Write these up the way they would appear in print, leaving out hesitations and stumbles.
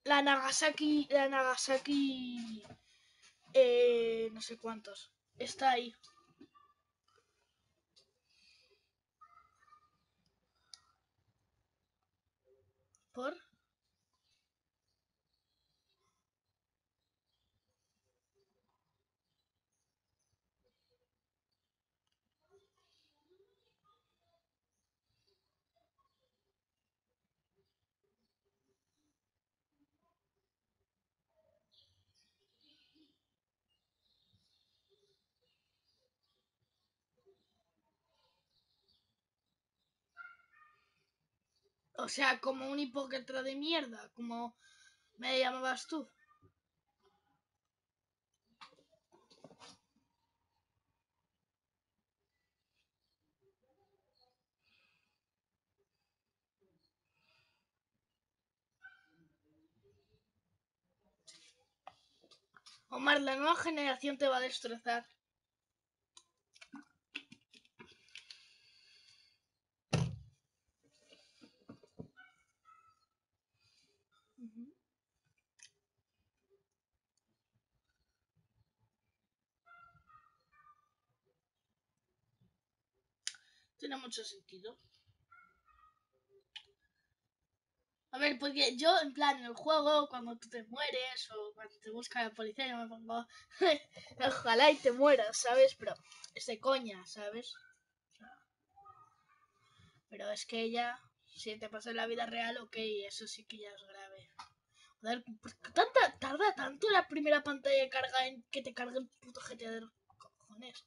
La Nagasaki, no sé cuántos. Está ahí. ¿Por? O sea, como un hipócrita de mierda, como me llamabas tú. Omar, la nueva generación te va a destrozar. Tiene mucho sentido. A ver, porque yo, en plan, en el juego, cuando tú te mueres o cuando te busca la policía, yo me pongo, ojalá y te mueras, ¿sabes? Pero es de coña, ¿sabes? Pero es que ella, si te pasa en la vida real, ok, eso sí que ya es grave. Joder, ¿por qué tarda tanto la primera pantalla de carga en que te cargue el puto GTA de los cojones?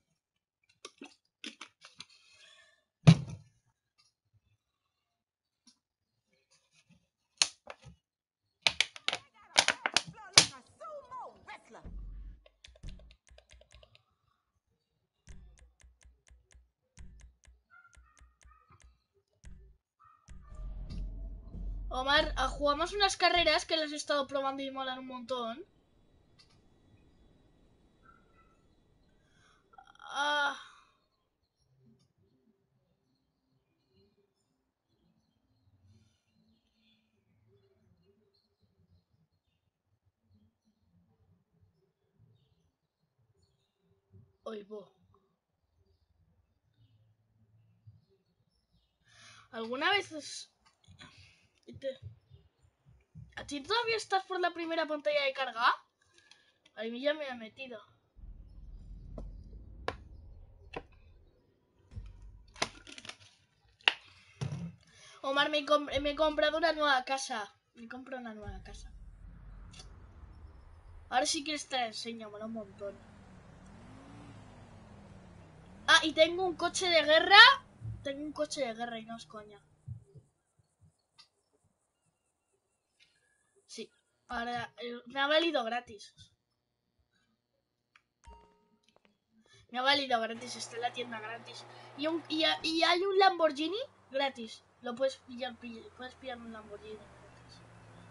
Omar, jugamos unas carreras que las he estado probando y molan un montón. Ah... Oigo. ¿Alguna vez ¿A ti todavía estás por la primera pantalla de carga? A mí ya me ha metido. Omar, me he comprado una nueva casa. Me compro una nueva casa. Ahora sí que te la enseño, mola un montón. Ah, y tengo un coche de guerra. Tengo un coche de guerra y no es coña. Sí. Ahora me ha valido gratis. Me ha valido gratis. Está en la tienda gratis. Y hay un Lamborghini gratis. Lo puedes pillar. Puedes pillar un Lamborghini gratis.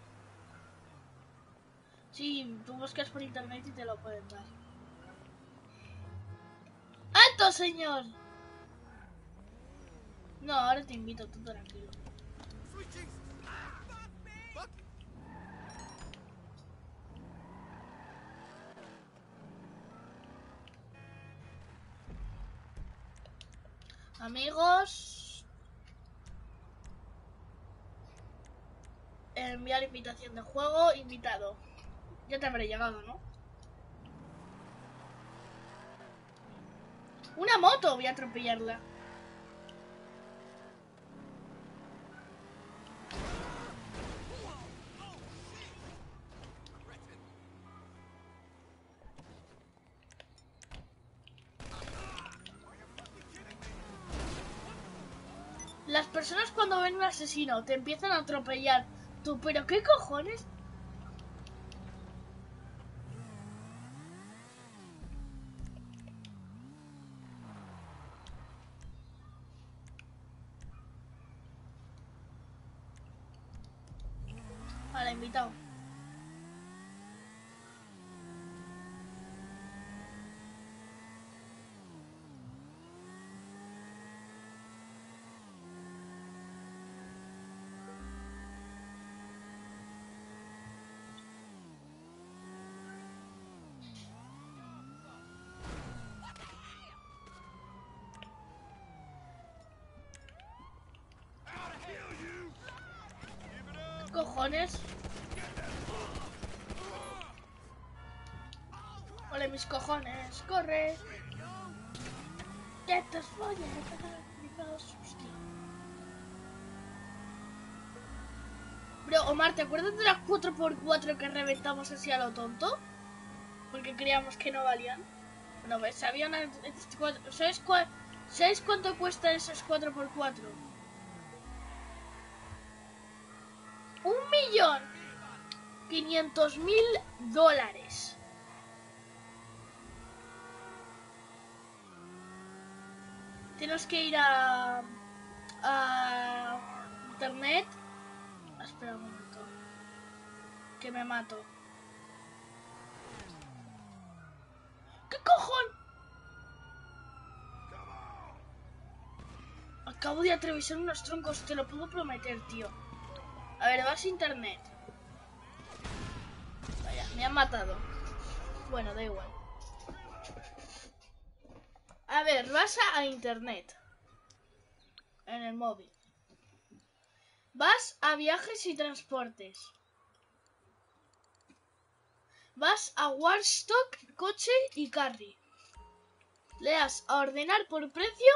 Sí, tú buscas por internet y te lo pueden dar. ¡Alto, señor! No, ahora te invito, tú tranquilo. Amigos, enviar invitación de juego, invitado. Ya te habré llegado, ¿no? Una moto, voy a atropellarla. Las personas cuando ven un asesino te empiezan a atropellar. Tú, ¿pero qué cojones? Vale, invitado. cojones? Ole, mis cojones, corre. Que te voy a pegar primero susto. Bro, Omar, ¿te acuerdas de las 4x4 que reventamos así a lo tonto? Porque creíamos que no valían. Bueno, ves, había una... ¿Sabes cuánto cuesta esos 4x4? $1.500.000. Tienes que ir a internet. Espera un momento. Que me mato. ¿Qué cojón? Acabo de atravesar unos troncos, te lo puedo prometer, tío. A ver, vas a internet. Vaya, me han matado. Bueno, da igual. A ver, vas a internet. En el móvil. Vas a viajes y transportes. Vas a Warstock, coche y carry. Le das a ordenar por precio.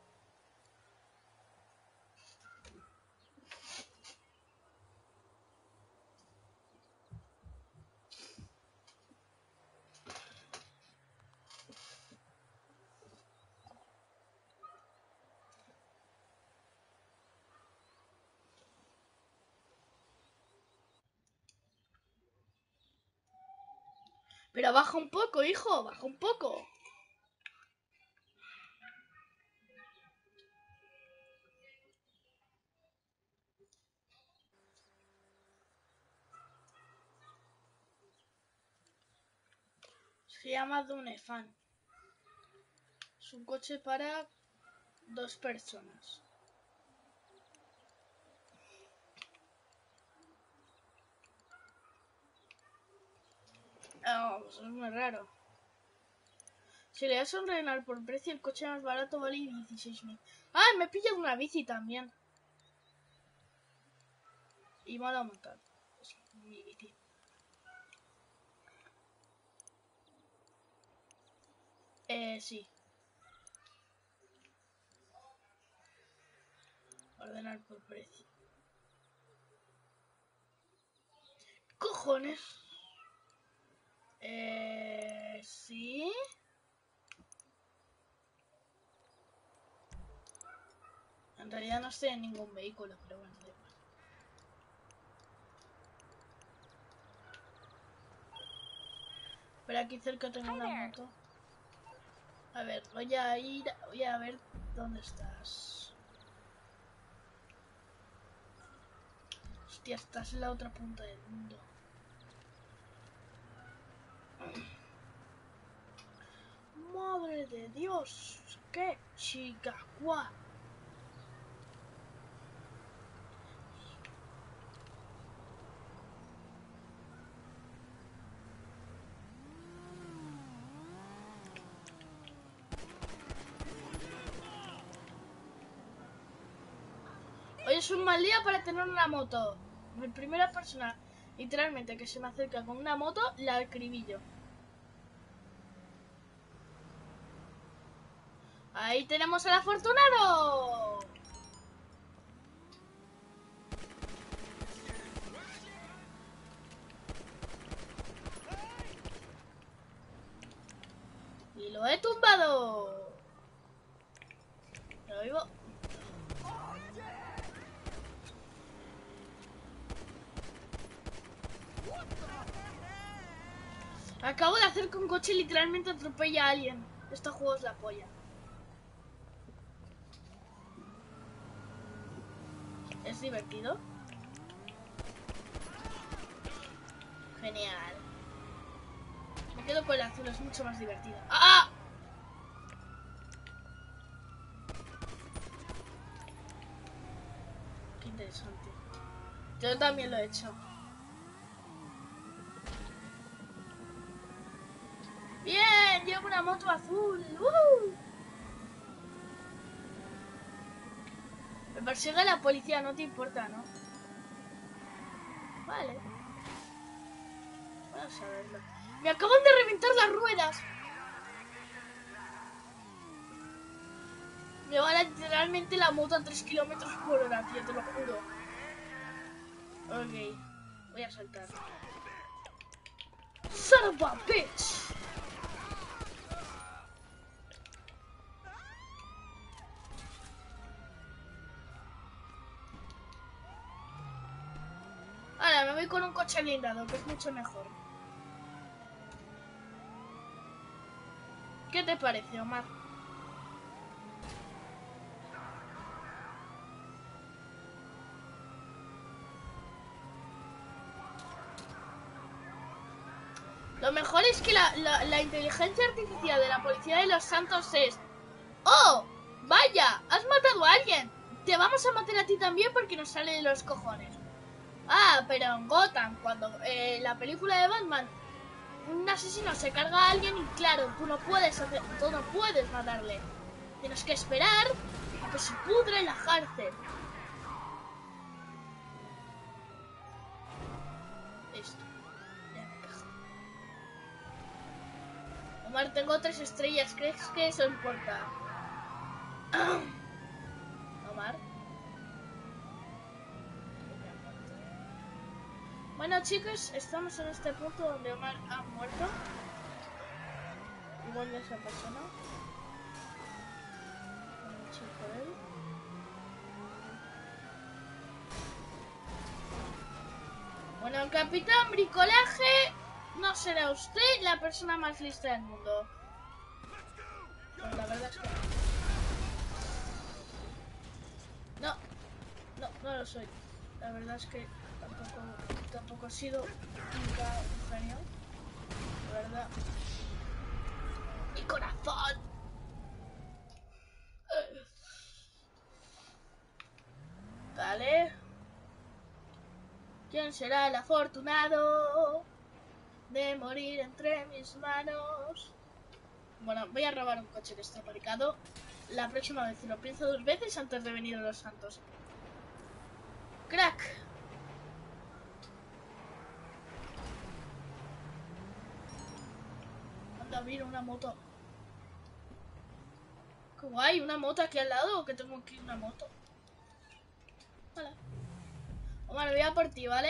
Pero baja un poco, hijo, baja un poco. Se llama Dunefan. Es un coche para 2 personas. Oh, eso es muy raro. Si le das a ordenar por precio, el coche más barato vale 16.000. ¡Ah! Me he pillado una bici también. Y me la han montado. Es mi bici. Sí. Ordenar por precio. ¿Cojones? Sí. En realidad no estoy en ningún vehículo, pero bueno, da igual. Pero aquí cerca tengo una moto. A ver, voy a ver dónde estás. Hostia, estás en la otra punta del mundo. Madre de Dios, qué chica, guau. Hoy es un mal día para tener una moto. Mi primera persona, literalmente, que se me acerca con una moto, la acribillo. Ahí tenemos al afortunado. Y lo he tumbado. Lo oigo. Acabo de hacer que un coche literalmente atropella a alguien. Este juego es la polla. ¿Es divertido? Genial. Me quedo con el azul, es mucho más divertido. ¡Ah! Qué interesante. Yo también lo he hecho. ¡Bien! Llevo una moto azul. Me persigue la policía, no te importa, ¿no? Vale. Vamos a verlo. Me acaban de reventar las ruedas. Me va literalmente la moto a 3 kilómetros por hora, tío, te lo juro. Ok. Voy a saltar. Son of a bitch. Ahora me voy con un coche blindado, que es mucho mejor. ¿Qué te parece, Omar? Lo mejor es que la inteligencia artificial de la policía de Los Santos es... ¡Oh! ¡Vaya! ¡Has matado a alguien! Te vamos a matar a ti también porque nos sale de los cojones. Ah, pero en Gotham, cuando la película de Batman, un asesino se carga a alguien y claro, tú no puedes matarle. Tienes que esperar a que se pudre en la cárcel. Listo. Ya me quejo. Omar, tengo 3 estrellas. ¿Crees que eso importa? Omar. Bueno, chicos, estamos en este punto donde Omar ha muerto. Igual de esa persona. Por él. Bueno, el Capitán Bricolaje no será usted la persona más lista del mundo. Pues la verdad es que no lo soy. La verdad es que tampoco he sido nunca un genio. La verdad. ¡Mi corazón! Vale. ¿Quién será el afortunado de morir entre mis manos? Bueno, voy a robar un coche que está aparcado. La próxima vez lo pienso 2 veces antes de venir a Los Santos. ¡Crack! Anda, mira una moto. ¡Qué guay! ¿Una moto aquí al lado? ¿O que tengo aquí una moto? Vale. Omar, voy a por ti, ¿vale?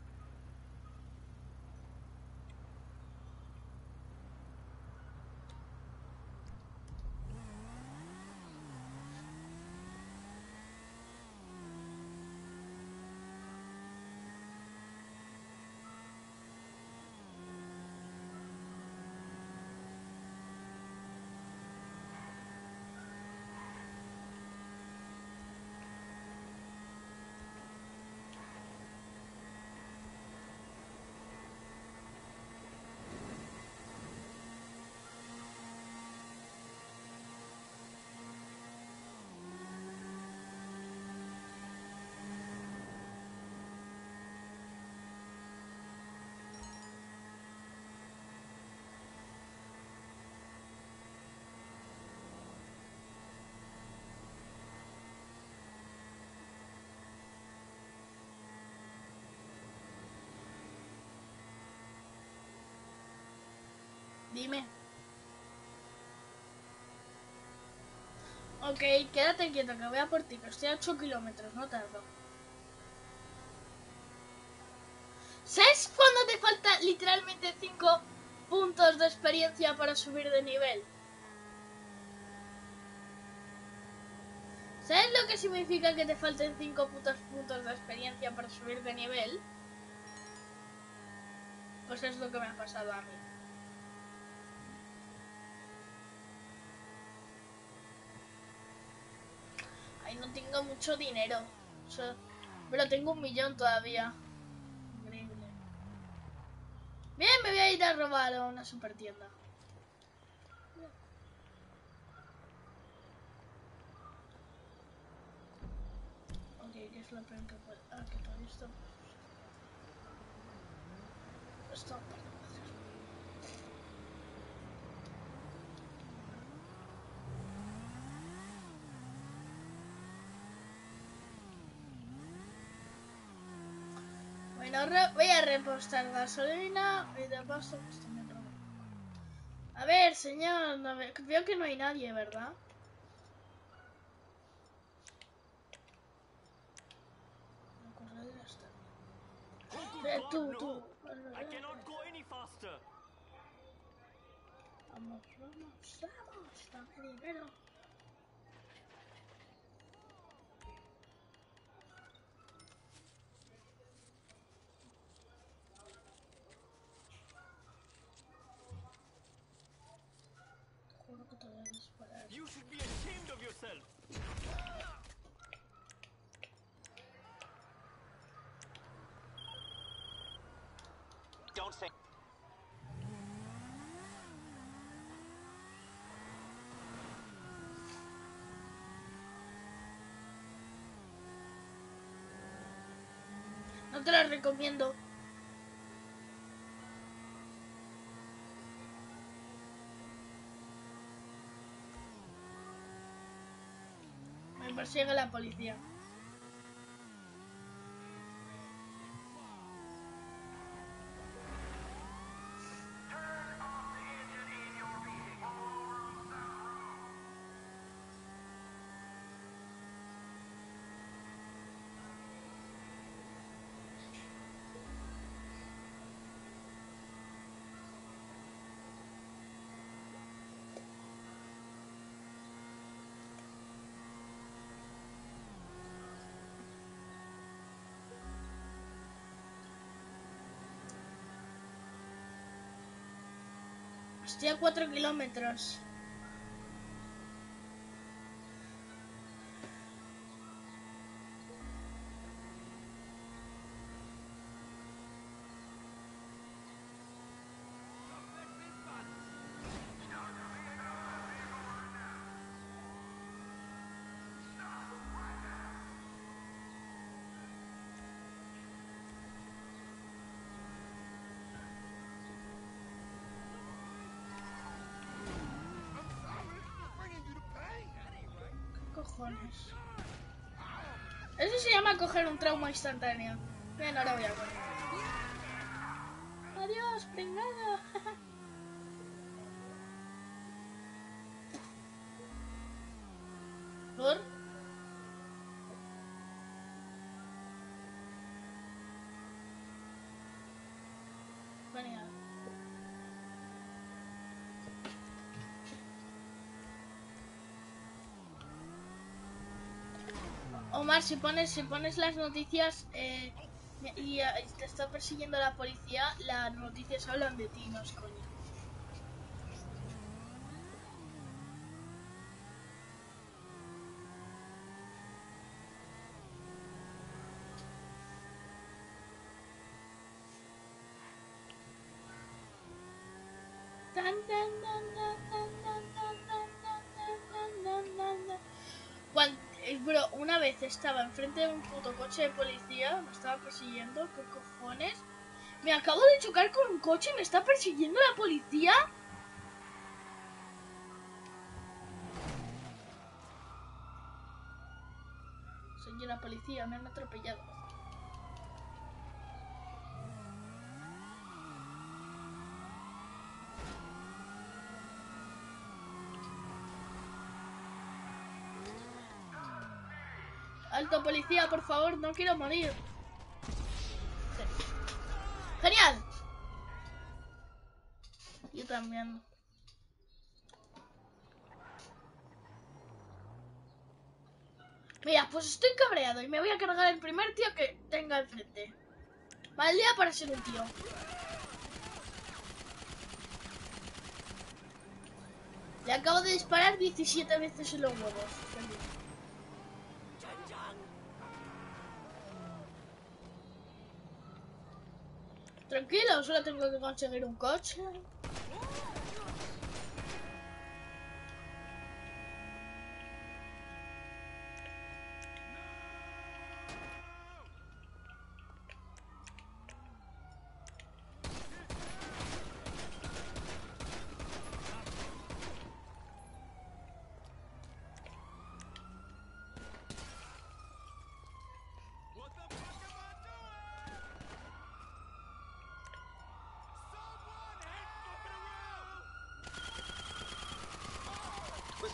Dime. Ok, quédate quieto que voy a por ti, que estoy a 8 kilómetros, no tardo. ¿Sabes cuándo te falta literalmente 5 puntos de experiencia para subir de nivel? ¿Sabes lo que significa que te falten 5 puntos de experiencia para subir de nivel? Pues es lo que me ha pasado a mí. Ay, no tengo mucho dinero. O sea, pero tengo 1 millón todavía. Increíble. Bien, me voy a ir a robar a una super tienda. Ok, ¿qué es lo peor que puede...? Ah, que todo esto... Esto... Bueno, voy a repostar gasolina y de paso pues también robo. A ver, señor, veo que no hay nadie, ¿verdad? La corredera está bien. Tú. Vamos, dame dinero. Juro que te voy a disparar. You should be ashamed of yourself. Don't say. No te la recomiendo. Me persigue la policía. Estoy a 4 kilómetros. ¿Qué cojones? Eso se llama coger un trauma instantáneo. Bien, ahora voy a correr. Adiós, pringado. ¿Por? Venga. Omar, si pones las noticias y te está persiguiendo la policía, las noticias hablan de ti, no es coño. Bro, una vez estaba enfrente de un puto coche de policía, me estaba persiguiendo, ¿qué cojones? Me acabo de chocar con un coche y me está persiguiendo la policía. Señora policía, me han atropellado. Alto policía, por favor, no quiero morir. Genial. Yo también. Mira, pues estoy cabreado y me voy a cargar el primer tío que tenga enfrente. Mal día para ser un tío. Le acabo de disparar 17 veces en los huevos. Tranquilo, solo tengo que conseguir un coche.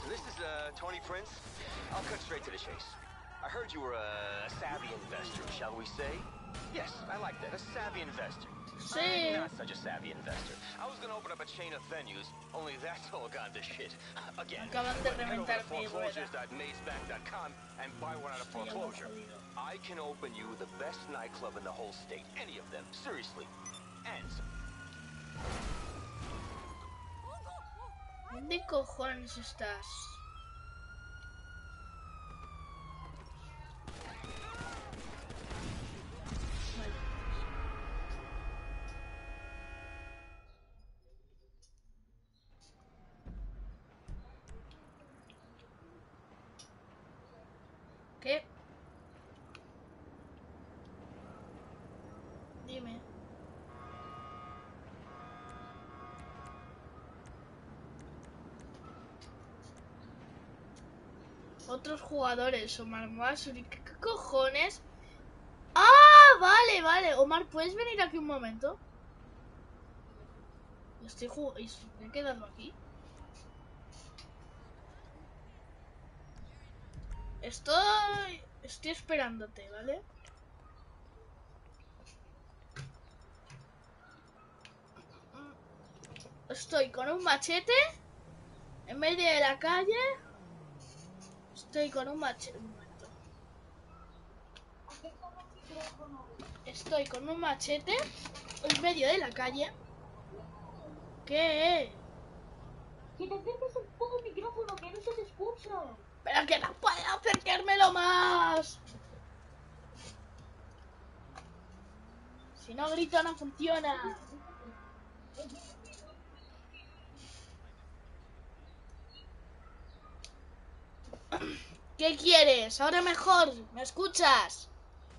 This is Tony Prince. I'll cut straight to the chase. I heard you were a savvy investor, shall we say? Yes, I like that. A savvy investor. Sí. I'm not such a savvy investor. I was gonna open up a chain of venues, only that's all gone to shit. Again. Acaban de But head over reventar to mi rueda. foreclosures.mazesbank.com and buy one out of Estoy algo foreclosure. jodido. I can open you the best nightclub in the whole state. Any of them. Seriously. And ¿Dónde cojones estás? Vale. ¿Qué? Dime. Otros jugadores, Omar Masuri. ¿Qué cojones? ¡Ah! Vale, vale. Omar, ¿puedes venir aquí un momento? Me he quedado aquí. Estoy esperándote, ¿vale? Estoy con un machete en medio de la calle. Estoy con un machete. Un momento. Estoy con un machete en medio de la calle. ¿Qué? Que te acerques un poco al micrófono, que no se te escucha. Pero que no puedo acercármelo más. Si no grito no funciona. ¿Qué quieres? Ahora mejor. ¿Me escuchas?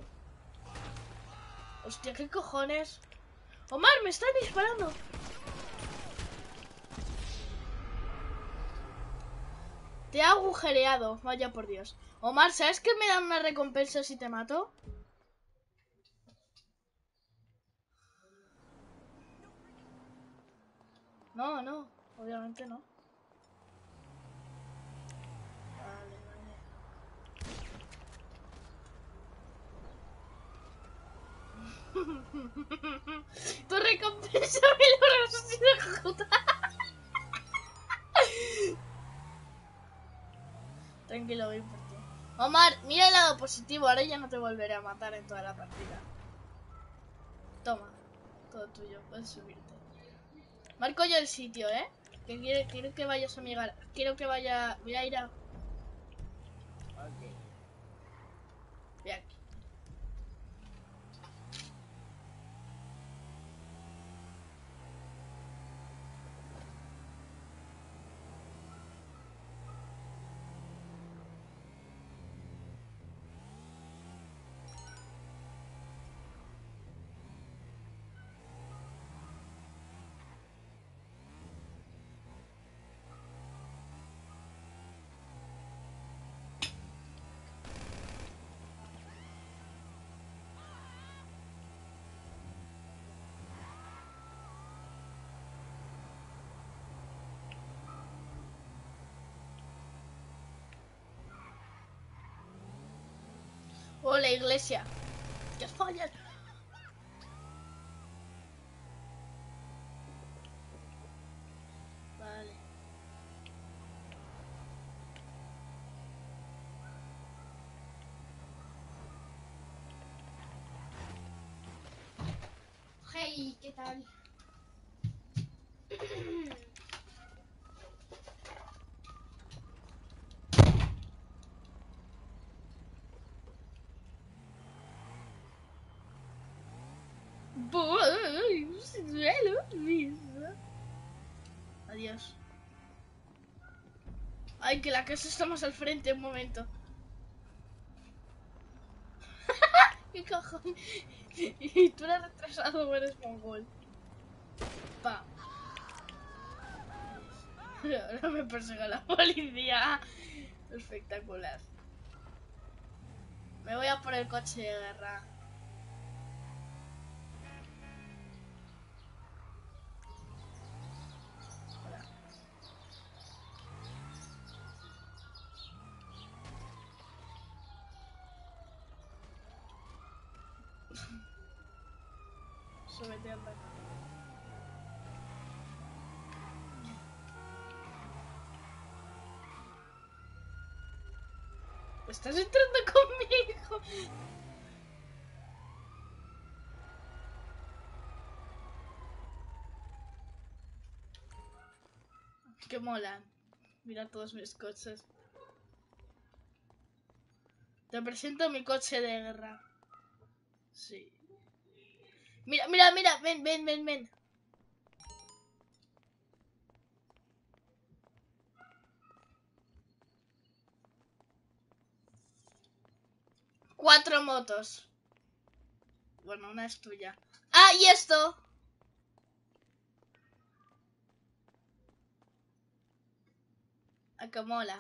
Hostia, ¿qué cojones? Omar, me están disparando. Te he agujereado. Vaya por Dios. Omar, ¿sabes que me dan una recompensa si te mato? No, no. Obviamente no. Vale, vale. Tu recompensa me lo resucita. Tranquilo, voy por ti. Omar, mira el lado positivo. Ahora ya no te volveré a matar en toda la partida. Toma. Todo tuyo. Puedes subirte. Marco yo el sitio, ¿eh? Que quiero que vayas a mi Quiero que vaya... Mira, Ira. Ok. Ve aquí. Oh, la iglesia. ¡Que fallan! Vale. Hey, ¿qué tal? Adiós. Ay, que la casa está más al frente, un momento. ¿Qué cojones? Y tú eres retrasado o eres mongol. Pa. Ahora me persigue la policía. Espectacular. Me voy a por el coche de guerra. Hola. súbete, anda. ¿Estás entrando conmigo? Que molan. Mira todos mis coches. Te presento mi coche de guerra. Sí. Mira, mira, mira. Ven, ven, ven, ven. Cuatro motos. Bueno, una es tuya. ¡Ah, y esto! ¡A que mola!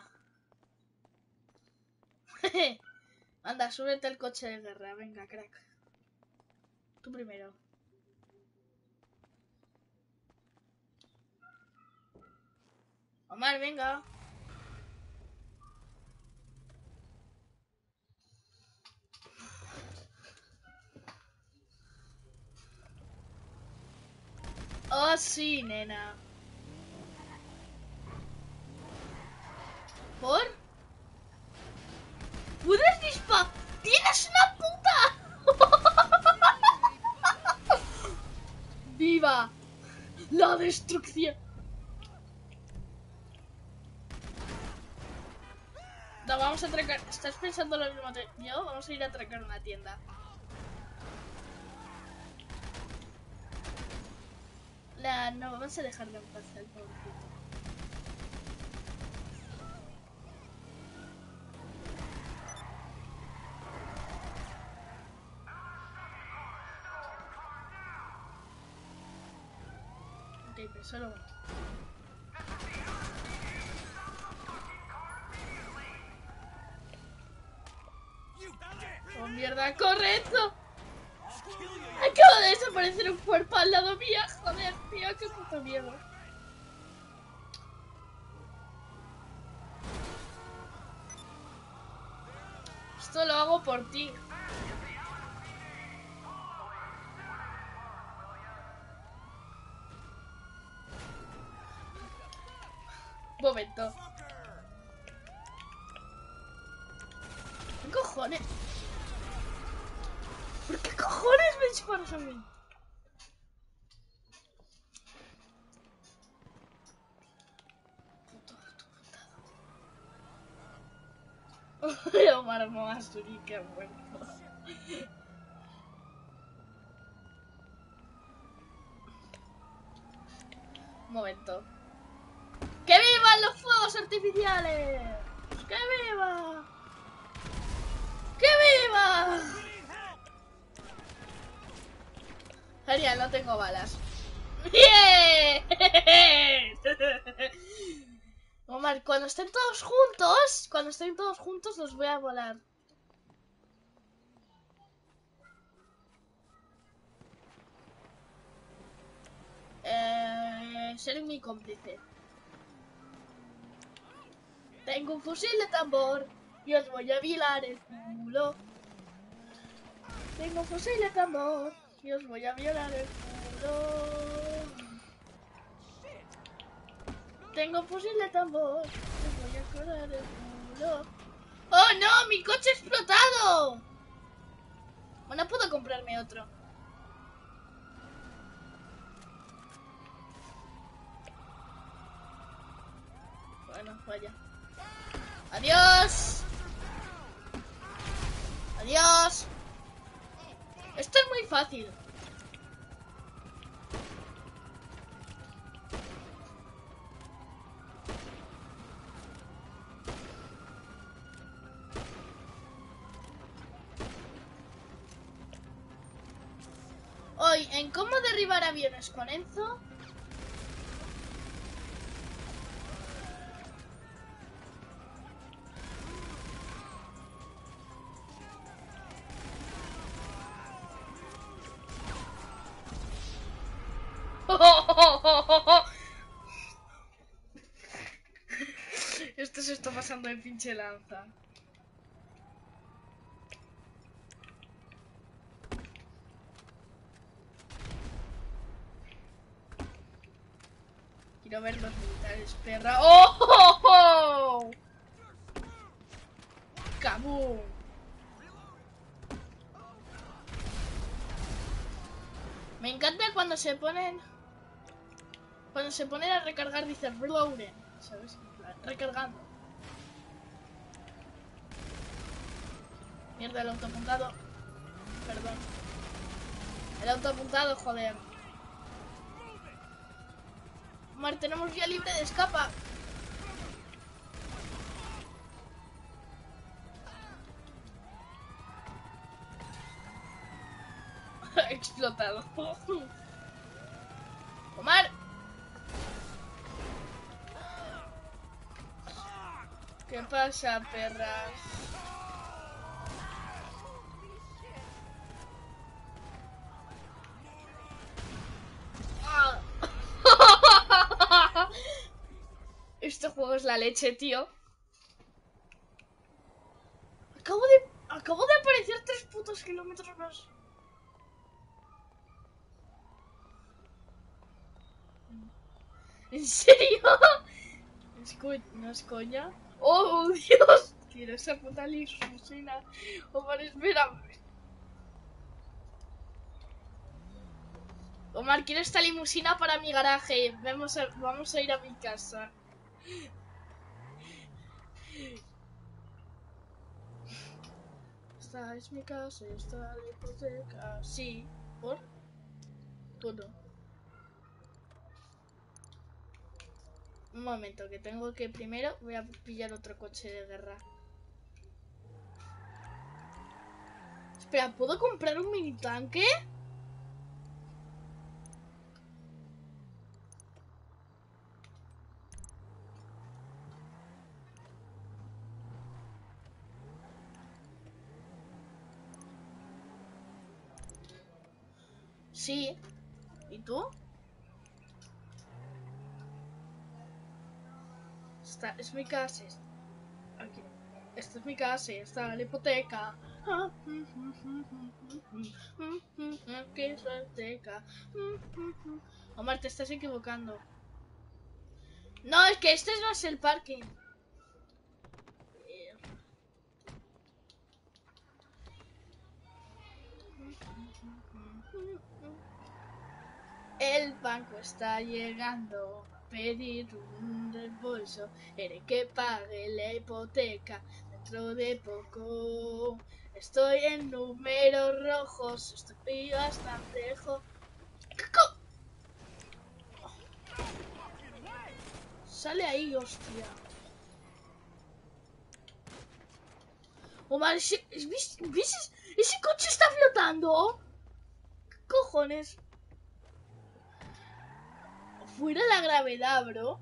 Anda, súbete al coche de guerra. Venga, crack. Tú primero. Omar, venga. Oh, sí, nena. ¿Por? ¿Puedes disparar? ¡Tienes una puta! ¡Viva la destrucción! No, vamos a atracar. ¿Estás pensando lo mismo que yo? Vamos a ir a atracar una tienda. No, vamos a dejarlo en paz al pobrecito. Ok, pero solo uno. ¡Oh, mierda! ¡Correcto! Acaba de desaparecer un cuerpo al lado mío. Joder, tío, qué puto miedo. Esto lo hago por ti. Momento. ¿Qué cojones? ¿Por qué cojones me disparas a mí? Omar Moasturi, que ha muerto. Un momento. ¡Que vivan los fuegos artificiales! ¡Que viva! ¡Que viva! Genial, no tengo balas. ¡Bien! Omar, cuando estén todos juntos los voy a volar. Ser mi cómplice. Tengo un fusil de tambor y os voy a violar el culo. Tengo un fusil de tambor y os voy a violar el culo. Tengo un fusil de tambor y os voy a violar el culo. ¡Oh no! ¡Mi coche ha explotado! Bueno, puedo comprarme otro. Bueno, vaya. ¡Adiós! ¡Adiós! Esto es muy fácil. Hoy, en cómo derribar aviones con Enzo. Esto se está pasando de pinche lanza. Quiero ver los militares, perra. ¡Oh! ¡Oh! ¡Oh! ¡Kabum! Me encanta cuando se ponen... Cuando se ponen a recargar dice reloading, ¿sabes? En plan, recargando. Mierda, el autoapuntado. Perdón. El autoapuntado, joder. Mar, tenemos vía libre de escapa. Explotado. Omar. ¿Qué pasa, perras? Este juego es la leche, tío. Acabo de aparecer 3 putos kilómetros más. ¿En serio? ¿No es coña? ¡Oh, Dios! Quiero esa puta limusina. Omar, espera. Omar, quiero esta limusina para mi garaje. Vamos a ir a mi casa. Esta es mi casa, esta es la hipoteca. Sí, ¿por? Todo. Un momento, que tengo que primero voy a pillar otro coche de guerra. Espera, ¿puedo comprar un mini tanque? Sí. ¿Y tú? Esta es mi casa. Aquí. Esta es mi casa, esta es la hipoteca. ¿Qué es la hipoteca? Omar, te estás equivocando. No, es que este no es el parking. El banco está llegando a pedir un reembolso. Quiere que pague la hipoteca dentro de poco. Estoy en números rojos, estoy bastante lejos. Sale ahí, hostia. Omar, ¿ves? ¿Ese coche está flotando? ¿Qué cojones? Fuera la gravedad, bro.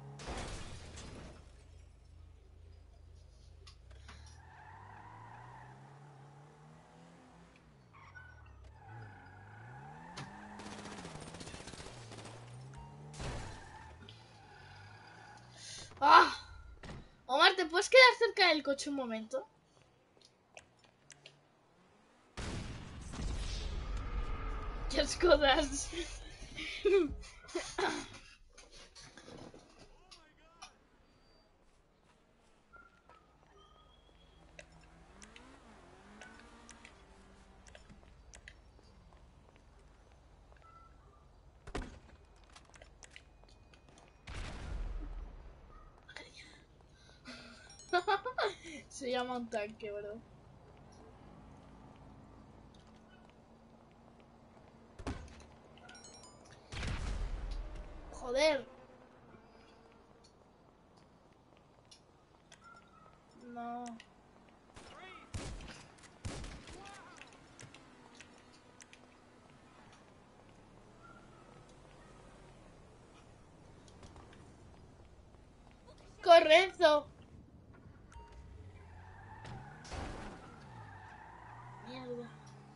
¡Ah! Omar, ¿te puedes quedar cerca del coche un momento? ¡Qué cosas! Se llama un tanque, bro. Joder. No. Correcto. Mierda.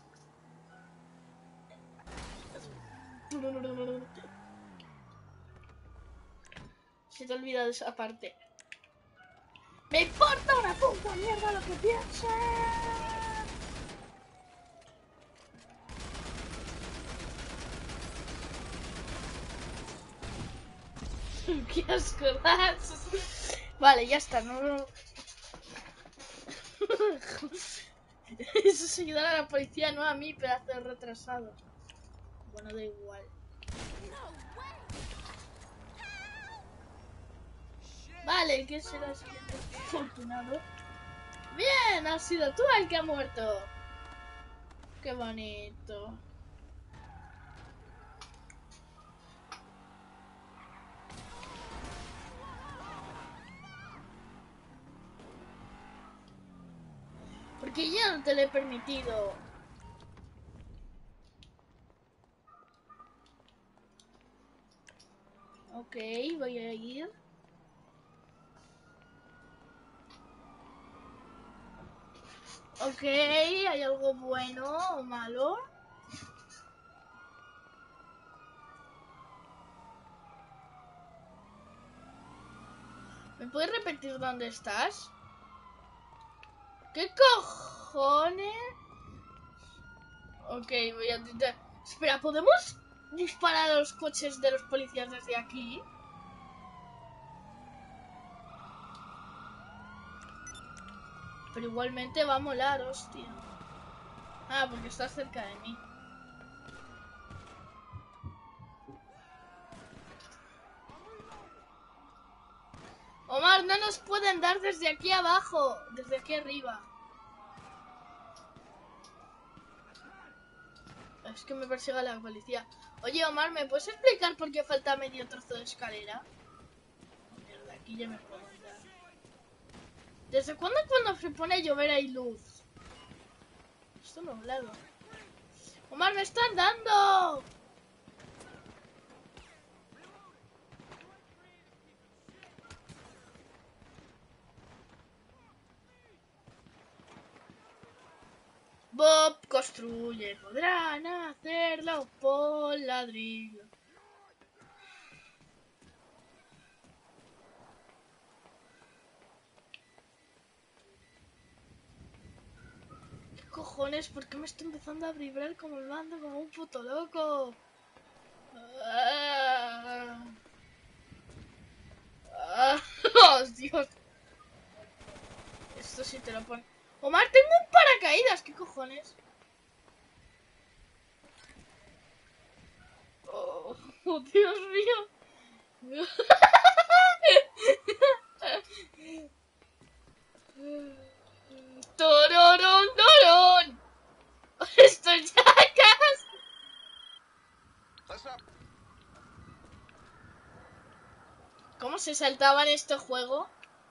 Se te ha olvidado esa parte. ¡Me importa una puta mierda lo que pienses! Qué asco das. Vale, ya está, no. Eso es ayudar a la policía, no a mí, pedazo de retrasado. Bueno, da igual. Vale, ¿quién será el siguiente afortunado? Bien, has sido tú el que ha muerto. Qué bonito. Porque yo no te lo he permitido. Ok, voy a ir. Ok, ¿hay algo bueno o malo? ¿Me puedes repetir dónde estás? ¿Qué cojones? Ok, voy a intentar... Espera, ¿podemos disparar a los coches de los policías desde aquí? Pero igualmente va a molar, hostia. Ah, porque estás cerca de mí. Omar, no nos pueden dar desde aquí abajo, desde aquí arriba. Es que me persigue la policía. Oye, Omar, ¿me puedes explicar por qué falta medio trozo de escalera? Mierda, aquí ya me puedo andar. ¿Desde cuándo cuando se pone a llover hay luz? Esto nublado. ¡Omar, me están dando! Bob construye, podrán hacerlo por ladrillo. ¿Qué cojones? ¿Por qué me estoy empezando a vibrar como el mando, como un puto loco? ¡Oh, Dios! Esto sí te lo pone. Omar, tengo un paracaídas, ¿qué cojones? Oh, oh, Dios mío. ¡Tororón, torón! ¡Estoy yacas! ¿Cómo se saltaba en este juego?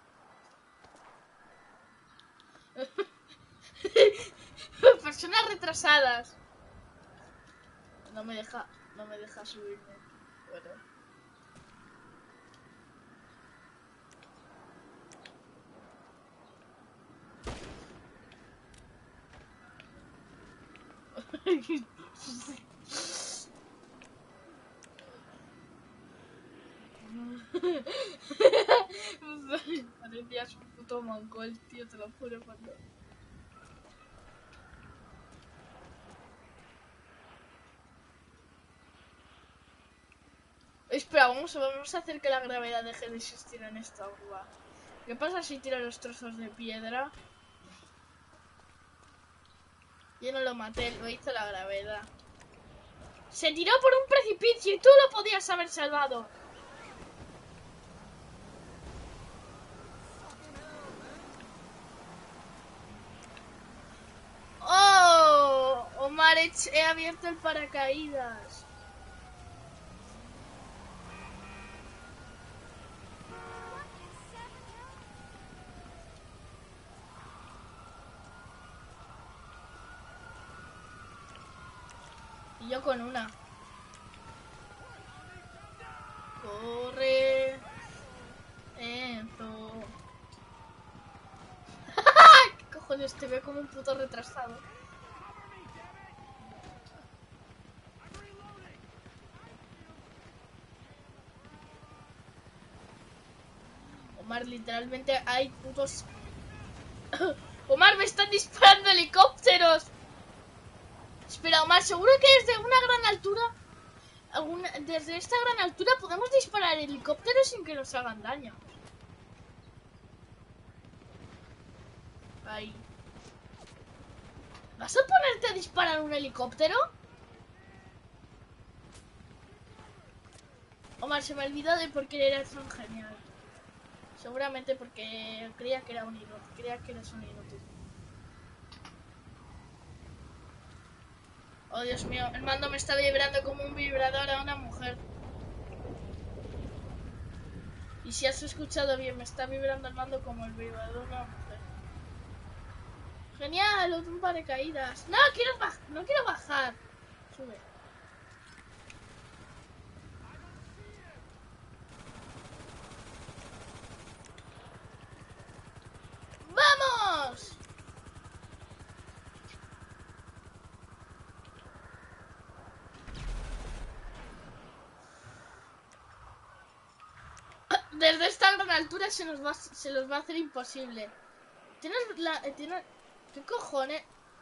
Personas retrasadas. No me deja subirme. Bueno. Parecías un puto mongol, tío, te lo juro cuando... Espera, vamos a hacer que la gravedad deje de existir en esta urba. ¿Qué pasa si tiro los trozos de piedra? Yo no lo maté, lo hizo la gravedad. Se tiró por un precipicio y tú lo podías haber salvado. ¡Oh! Omar, he abierto el paracaídas. Y yo con una. Corre. Enzo. ¿Qué cojones? Te veo como un puto retrasado. Omar, literalmente hay putos... Omar, me están disparando helicópteros. Espera, Omar, ¿seguro que es de una gran altura? desde esta gran altura podemos disparar helicópteros sin que nos hagan daño. Ahí. ¿Vas a ponerte a disparar un helicóptero? Omar, se me olvidó de por qué eras tan genial. Seguramente porque creía que era un inútil. Creía que eras un inútil. Oh, Dios mío, el mando me está vibrando como un vibrador a una mujer. Y si has escuchado bien, me está vibrando el mando como el vibrador a una mujer. Genial, un paracaídas. No, no quiero bajar. Sube. ¡Vamos! Desde esta gran altura se los va a hacer imposible. ¿Qué cojones?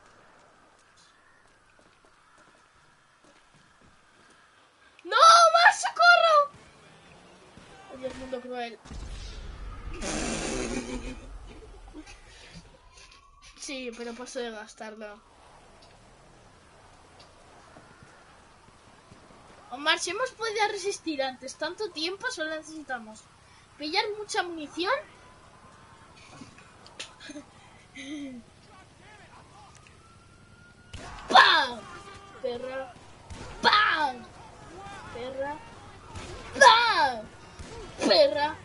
¡No! ¡Más socorro! ¡Oh, Dios, mundo cruel! Sí, pero paso de gastarlo. Omar, si hemos podido resistir antes tanto tiempo, solo necesitamos pillar mucha munición. ¡Pam! Perra. ¡Pam! Perra. ¡Pam! Perra.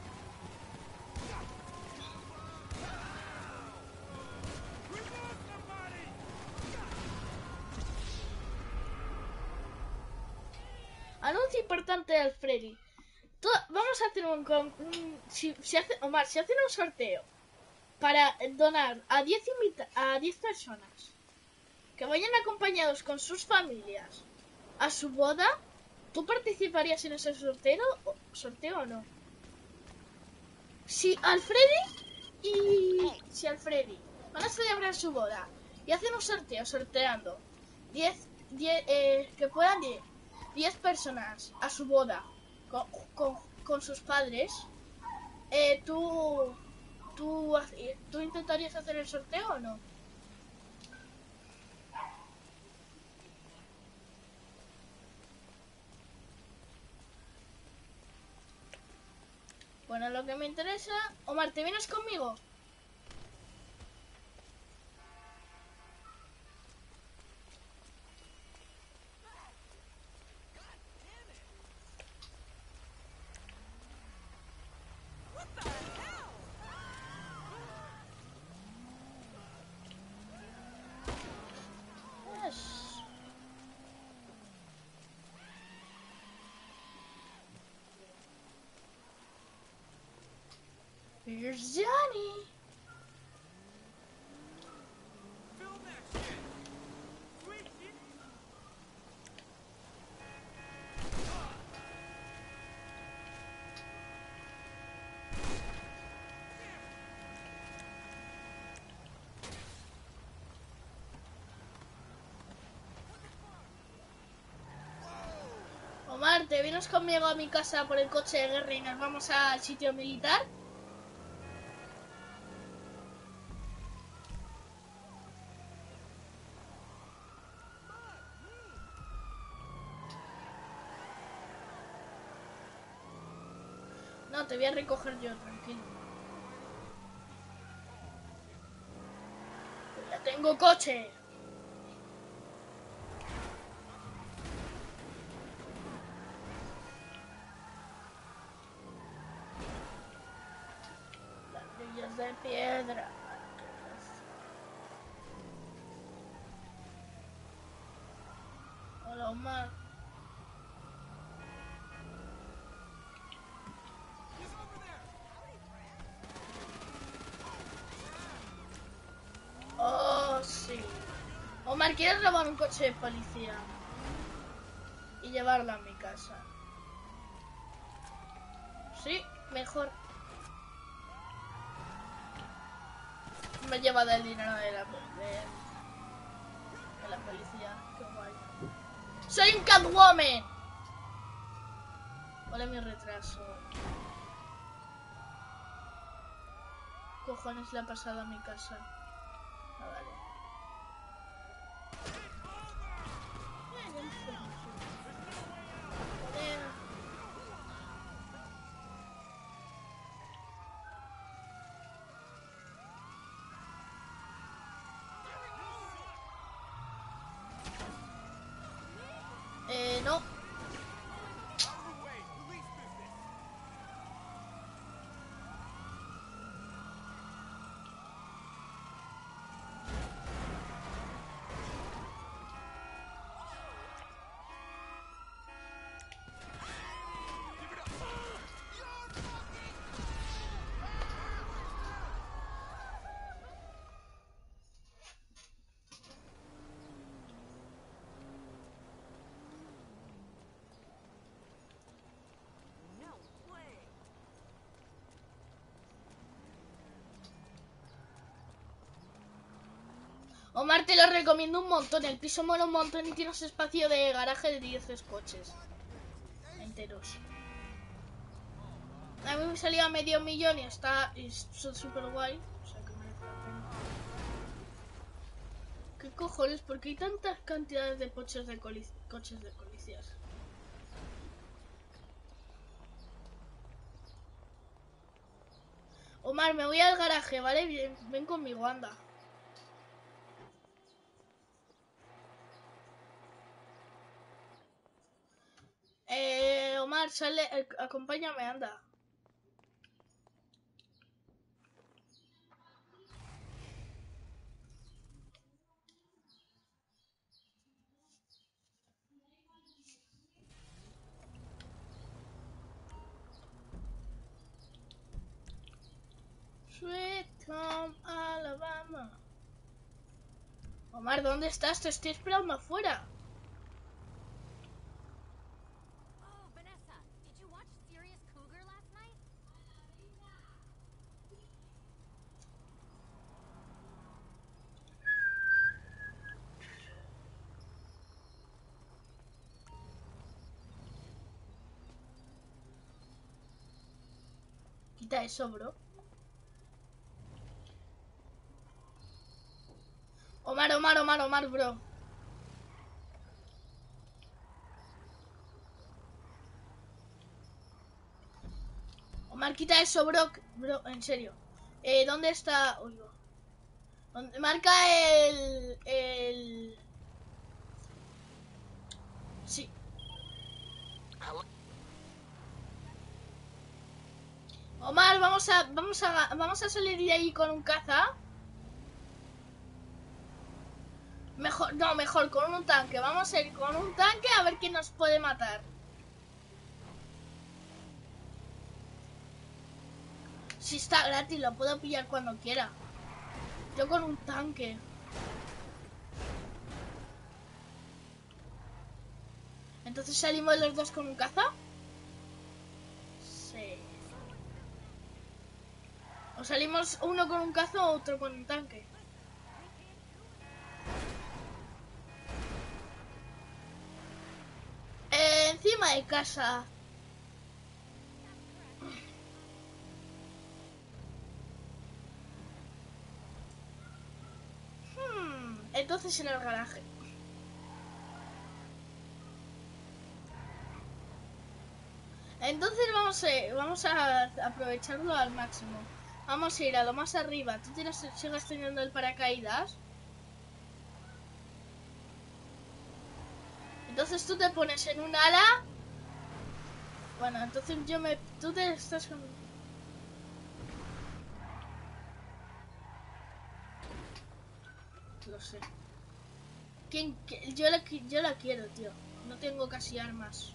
Anuncio importante de Alfredi. Vamos a hacer Omar, si hacen un sorteo para donar a 10 personas que vayan acompañados con sus familias a su boda, ¿tú participarías en ese sorteo o no? Si Alfredi van a celebrar su boda y hacen un sorteo sorteando 10 que puedan ir 10 personas a su boda con sus padres, ¿tú intentarías hacer el sorteo o no? Bueno, lo que me interesa... Omar, ¿te vienes conmigo? Here's Johnny. Omar, ¿te vienes conmigo a mi casa por el coche de guerra y nos vamos al sitio militar? No, te voy a recoger yo, tranquilo. Ya tengo coche. Ladrillos de piedra. Hola, Omar. Oh, sí. Omar, ¿quieres robar un coche de policía? Y llevarlo a mi casa. Sí, mejor. Me he llevado el dinero de la policía. Qué guay. ¡Soy un Catwoman! Hola mi retraso. Cojones le ha pasado a mi casa. Ah, vale. Ya me fui. Joder. No. Omar, te lo recomiendo un montón. El piso mola un montón y tienes espacio de garaje de 10 coches enteros. A mí me salía medio millón y está súper guay. O sea que merece la pena. ¿Qué cojones? ¿Por qué hay tantas cantidades de coches de policías? Omar, me voy al garaje, ¿vale? Ven conmigo, anda. Omar, sale, acompáñame, anda. Sweet Home Alabama. Omar, ¿dónde estás? Te estoy esperando afuera. Oh, Vanessa, did you watch Serious Cougar last night? Quita eso, bro. Omar, bro. Omar, quita eso, bro. Bro, en serio. ¿Dónde está? Uy, no. ¿Dónde? Marca el... Sí. Omar, vamos a salir de ahí con un caza. Mejor con un tanque. Vamos a ir con un tanque a ver quién nos puede matar. Si está gratis, lo puedo pillar cuando quiera. Yo con un tanque. Entonces salimos los dos con un caza. Sí. O salimos uno con un caza o otro con un tanque. Encima de casa. Entonces en el garaje. Entonces vamos a aprovecharlo al máximo. Vamos a ir a lo más arriba. ¿Tú sigas teniendo el paracaídas? Entonces tú te pones en un ala. Bueno, entonces tú te estás con... Lo sé. Yo la quiero, tío. No tengo casi armas.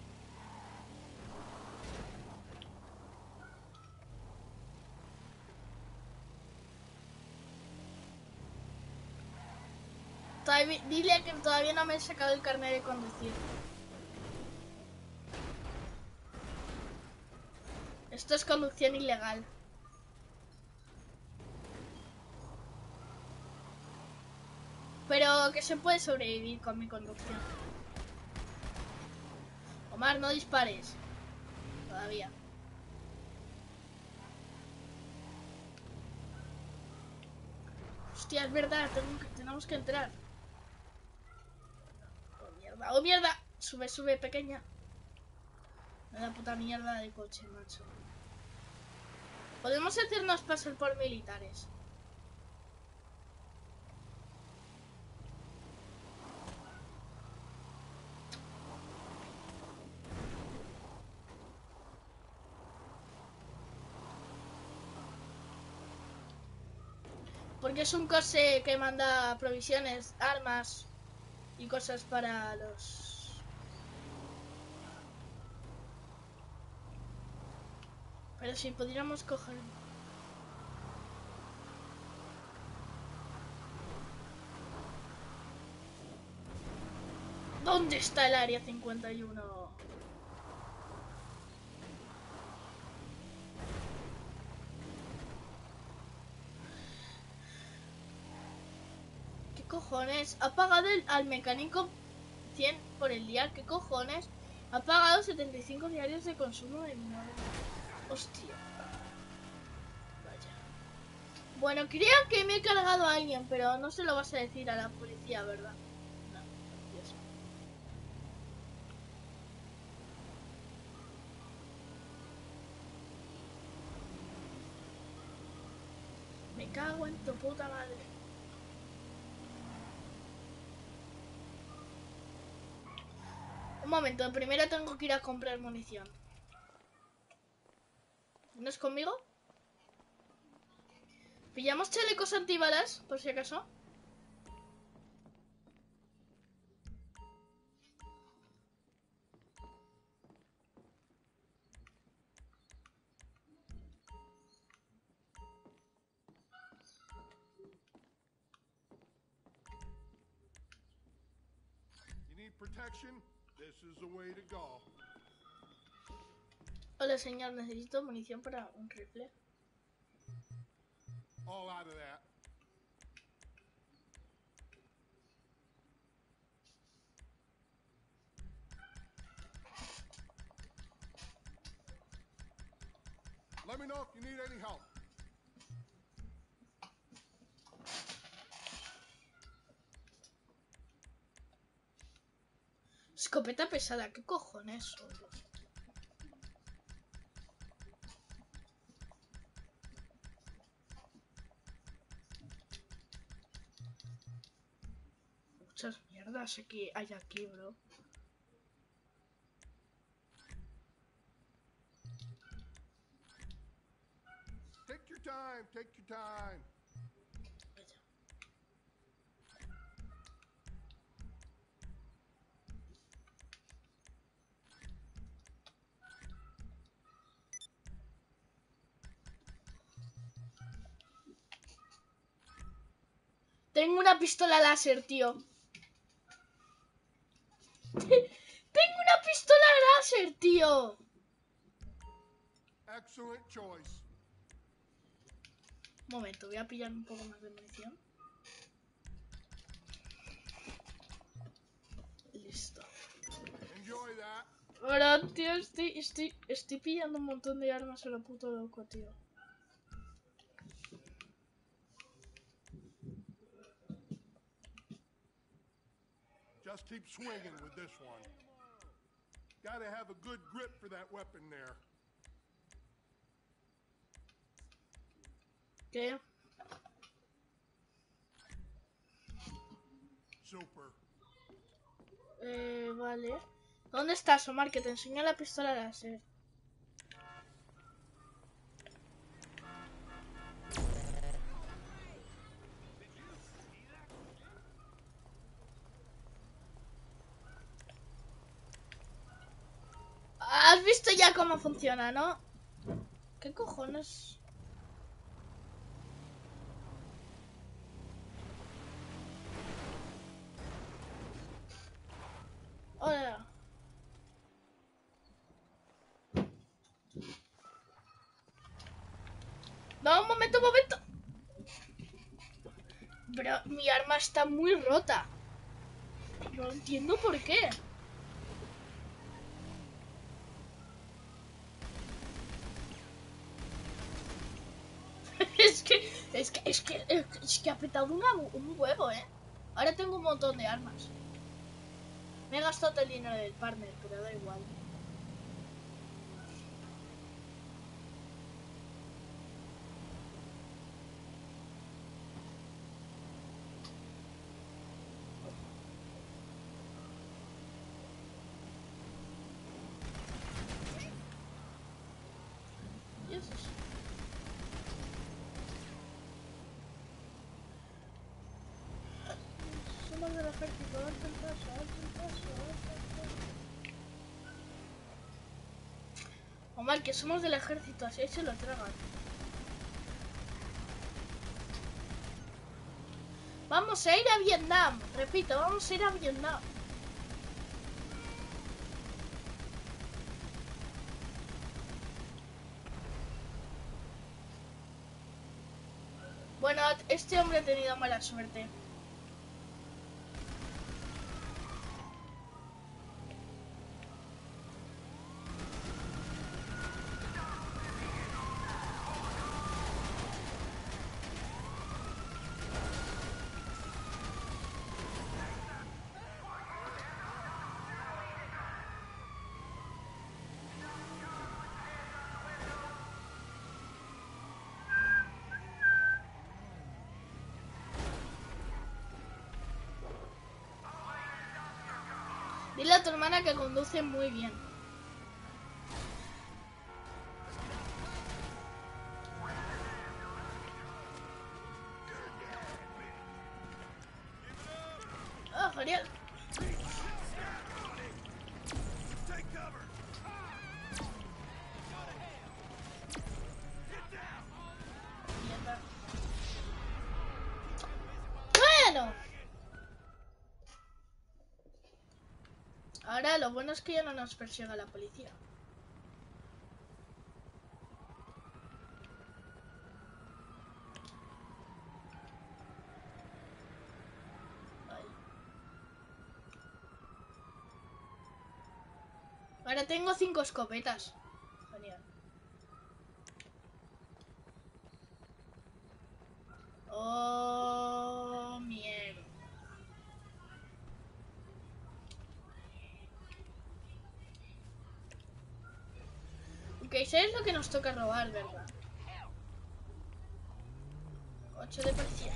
Dile que todavía no me he sacado el carnet de conducir. Esto es conducción ilegal. Pero que se puede sobrevivir con mi conducción. Omar, no dispares. Todavía. Hostia, es verdad, tenemos que entrar. Oh, mierda, oh, mierda. Sube, sube, pequeña. La puta mierda de coche, macho. Podemos hacernos pasar por militares. Porque es un coche que manda provisiones, armas y cosas para los... Pero si pudiéramos coger... ¿Dónde está el área 51? ¿Qué cojones? Ha pagado al mecánico 100 por el día. ¿Qué cojones? Ha pagado 75 diarios de consumo de mi madre. Hostia. Vaya. Bueno, creo que me he cargado a alguien, pero no se lo vas a decir a la policía, ¿verdad? No, Dios. Me cago en tu puta madre. Un momento, primero tengo que ir a comprar munición. ¿No es conmigo? ¿Pillamos chalecos antibalas, por si acaso? You need protection? This is the way to go. Hola, señor, necesito munición para un rifle. All out of that. Let me know if you need any help. Escopeta pesada, ¿qué cojones son? Muchas mierdas hay aquí, bro. Take your time, take your time. Tengo una pistola láser, tío. Tengo una pistola láser, tío. Excellent choice. Un momento, voy a pillar un poco más de munición. Listo. Enjoy that. Ahora, tío, estoy pillando un montón de armas a lo puto loco, tío. Just keep swinging with this one. Gotta have a good grip for that weapon there. ¿Qué? Super. Vale. ¿Dónde estás, Omar? Que te enseño la pistola láser. Has visto ya cómo funciona, ¿no? ¿Qué cojones? Hola. No, un momento, un momento. Pero mi arma está muy rota. No entiendo por qué. Es que ha petado un huevo, Ahora tengo un montón de armas. Me he gastado el dinero del partner, pero da igual. ¿Y eso es? Somos del ejército, haz el paso, haz el paso, haz el paso. Omar, que somos del ejército, así se lo tragan. Vamos a ir a Vietnam, repito, vamos a ir a Vietnam. Bueno, este hombre ha tenido mala suerte. Dile a tu hermana que conduce muy bien. Ah, genial. Bueno. Ahora lo bueno es que ya no nos persiga la policía. Ahí. Ahora tengo 5 escopetas. Genial. Oh, mierda. Ok, ¿sabes lo que nos toca robar, verdad? 8 de policía.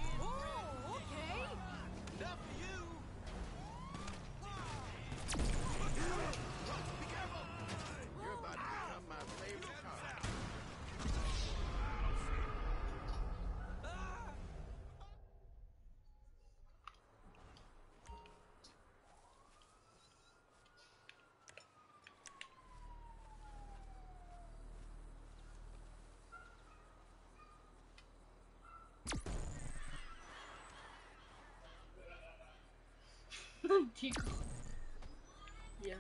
Chico. Ya.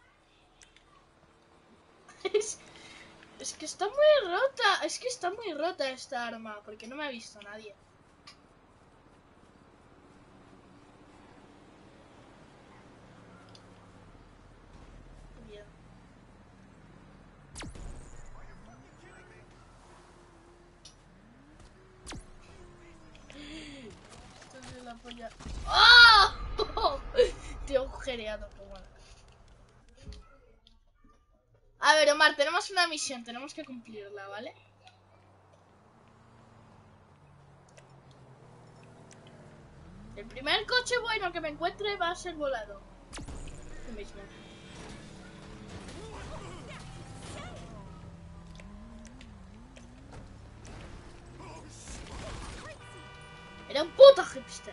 Es que está muy rota. Es que está muy rota esta arma. Porque no me ha visto nadie. Bien. Esto es la polla. ¡Oh! Te he agujereado, qué bueno. A ver, Omar, tenemos una misión, tenemos que cumplirla, ¿vale? El primer coche bueno que me encuentre va a ser volado. Tú mismo. Era un puto hipster.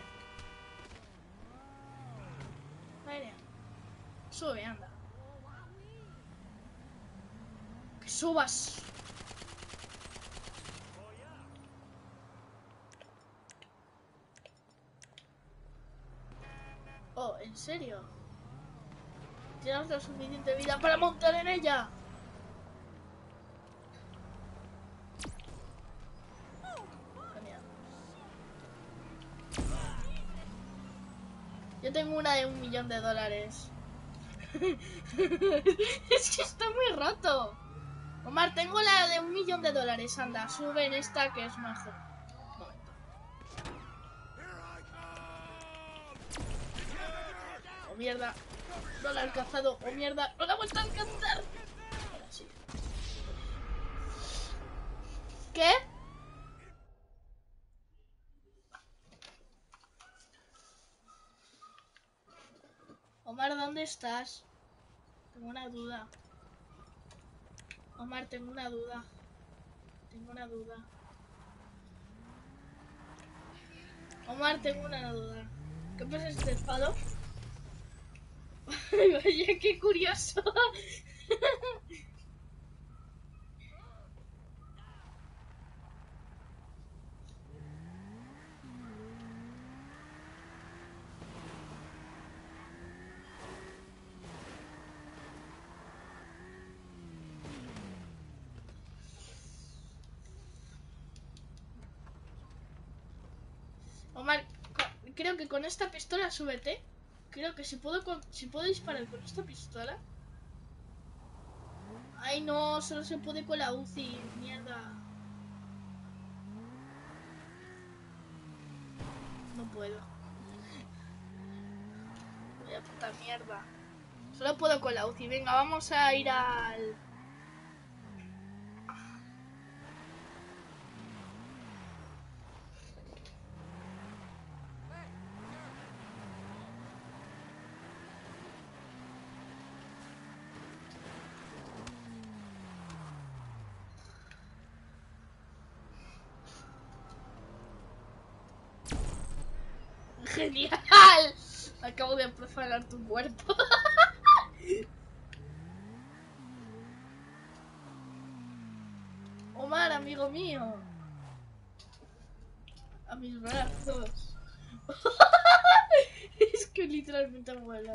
Vale. Sube, anda. Que subas. Oh, ¿en serio? ¿Tienes la suficiente vida para montar en ella? Genial. Yo tengo una de $1.000.000. Es que está muy roto. Omar, tengo la de $1.000.000. Anda, sube en esta que es mejor. Un momento. ¡Oh, mierda! No la ha alcanzado. ¡Oh, mierda! ¡No la ha vuelto a alcanzar! Ahora sí. ¿Qué? Omar, ¿dónde estás? Tengo una duda. Omar, tengo una duda. Tengo una duda. Omar, tengo una duda. ¿Qué pasa si te enfado? Oye, qué curioso. Omar, creo que con esta pistola súbete. Creo que si puedo disparar con esta pistola. Ay no, solo se puede con la UCI, mierda. No puedo. Vaya puta mierda. Solo puedo con la UCI. Venga, vamos a ir al... ¡Genial! Acabo de profanar tu cuerpo. Omar, amigo mío. A mis brazos. Es que literalmente vuela.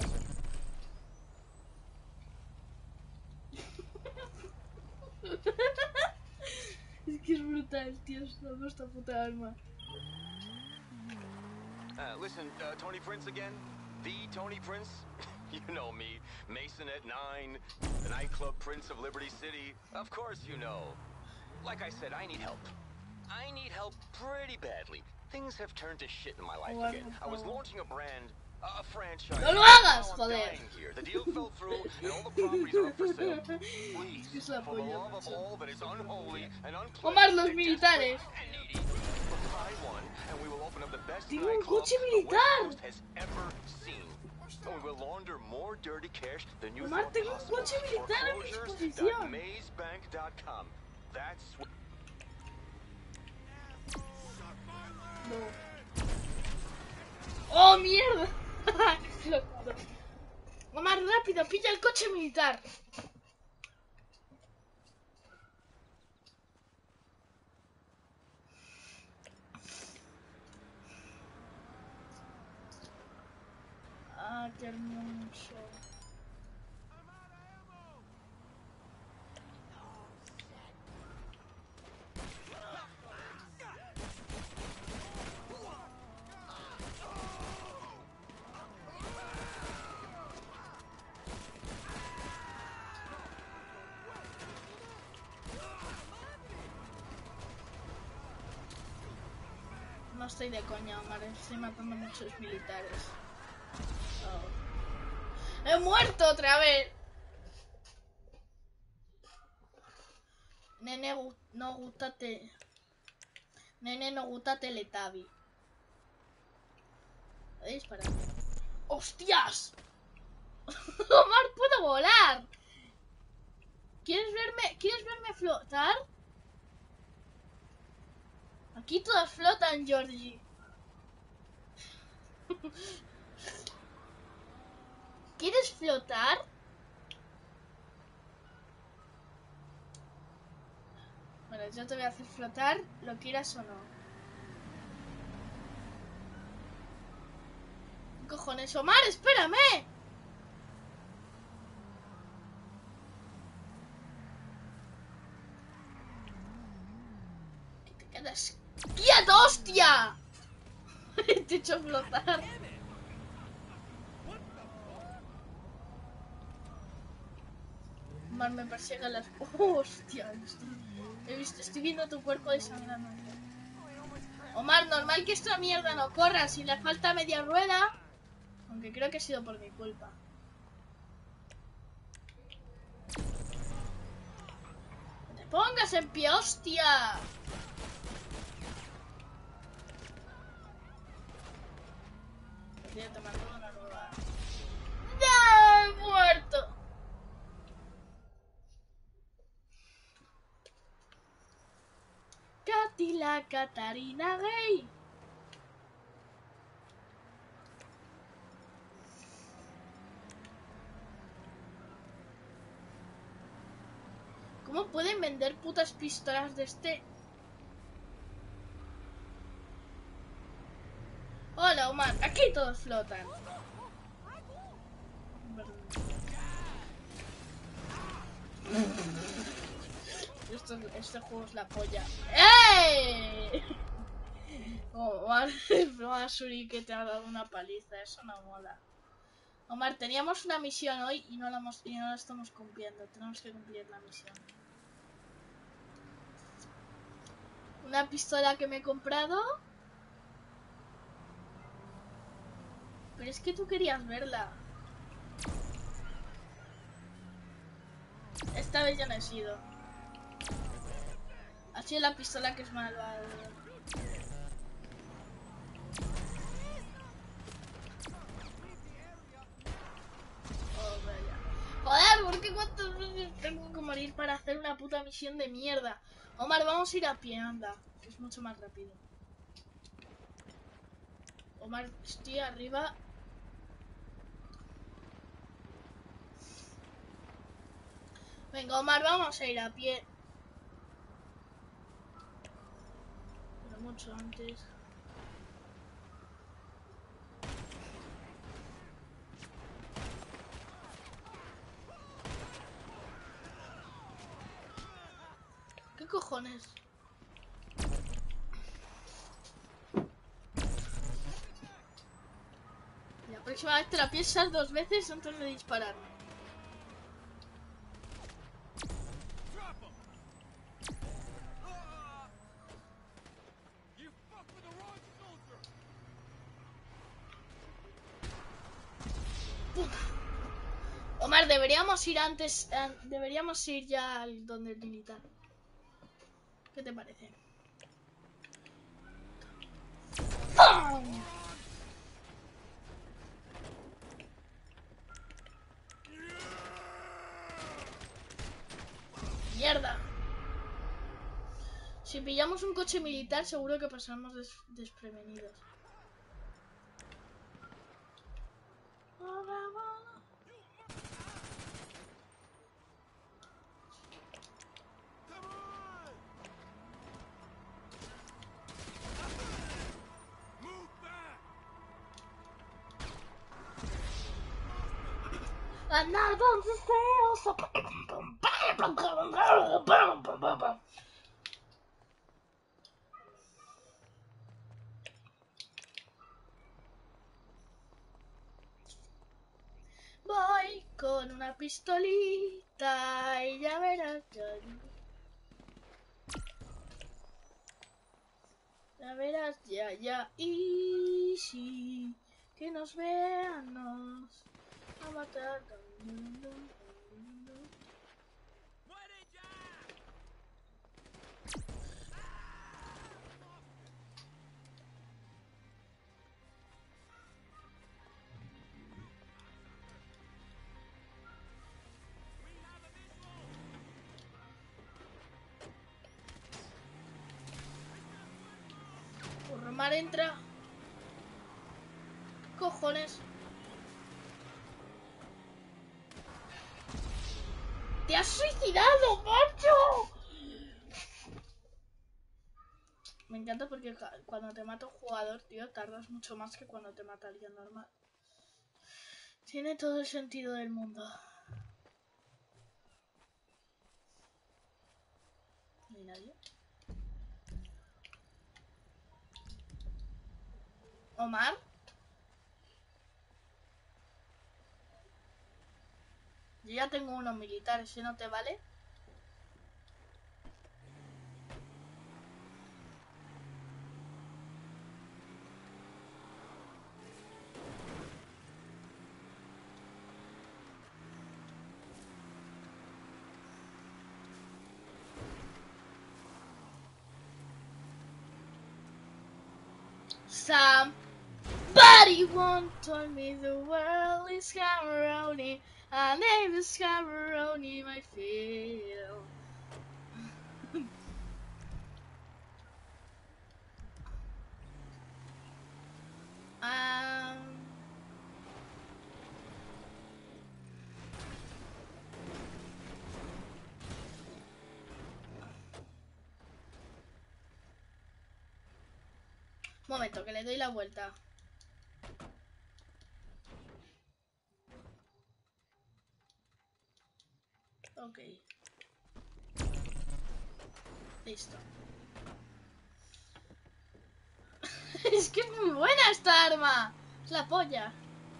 Es que es brutal, tío. Es una puesta puta alma. Listen, Tony Prince again? The Tony Prince? You know me, Mason at 9, the nightclub Prince of Liberty City. Of course you know. Like I said, I need help. I need help pretty badly. Things have turned to shit in my life again. I was launching a brand, a franchise. ¡No lo hagas, Now I'm joder! dying here. The deal fell through, and all the properties are up for sale. Please, Es la for the polla, love of macho. all that is unholy and unpleasant Omar, los and militares. desperate and needy, buy one, and we will open up the best Tengo un nightclub coche the West militar. Coast has ever seen. And we will launder more dirty cash than you Omar, thought tengo un possible. coche militar a mi disposición. Foreclosures.mazebank.com. That's what... No. ¡Oh, mierda! Explotado. Omar, rápido, pilla el coche militar. Ah, qué hermoso. No estoy de coña, Omar, estoy matando a muchos militares. Oh. ¡He muerto otra vez! Nene, no gustate. Nene, no gustate Letavi. Voy a disparar. ¡Hostias! Omar, puedo volar. ¿Quieres verme flotar? Aquí todos flotan, Georgie. ¿Quieres flotar? Bueno, yo te voy a hacer flotar, lo quieras o no. ¿Qué cojones? Omar, espérame. ¿Qué te quedas quieto, hostia? Te he hecho flotar. Omar, me persiguen las... ¡Hostia! Estoy viendo tu cuerpo desangrando. Omar, normal que esta mierda no corra. Si le falta media rueda... Aunque creo que ha sido por mi culpa. ¡No te pongas en pie, hostia! Te mando una nueva. ¡No! ¡Muerto! Katy la Catarina Gay. ¿Cómo pueden vender putas pistolas de este? Hola, Omar. Aquí todos flotan. Este juego es la polla. ¡Ey! Omar, Suri que te ha dado una paliza. Eso no mola. Omar, teníamos una misión hoy y no la estamos cumpliendo. Tenemos que cumplir la misión. Una pistola que me he comprado. Pero es que tú querías verla. Esta vez ya no he sido. Ha sido la pistola que es malvada. Oh, vaya. Joder, ¿por qué cuántas veces tengo que morir para hacer una puta misión de mierda? Omar, vamos a ir a pie, anda. Que es mucho más rápido. Omar, estoy arriba. Venga, Omar, vamos a ir a pie. Pero mucho antes. ¿Qué cojones? La próxima vez te la piensas 2 veces antes de dispararme. Omar, deberíamos ir antes. Deberíamos ir ya al donde el militar. ¿Qué te parece? ¡Pum! ¡Mierda! Si pillamos un coche militar, seguro que pasamos desprevenidos. And I don't feel so. Voy con una pistolita y ya verás. Ya verás, ya. Y si que nos vean, nos a matar. Omar entra. ¿Qué cojones? ¡Te has suicidado, macho! Me encanta porque cuando te mata un jugador, tío, tardas mucho más que cuando te mata alguien normal. Tiene todo el sentido del mundo. No hay nadie. Omar. Yo ya tengo unos militares, ¿si no te vale? Somebody once told me the world is Cameroni, and name is Cameroni, my field. Momento, que le doy la vuelta. Ok. Listo. Es que es muy buena esta arma. Es la polla.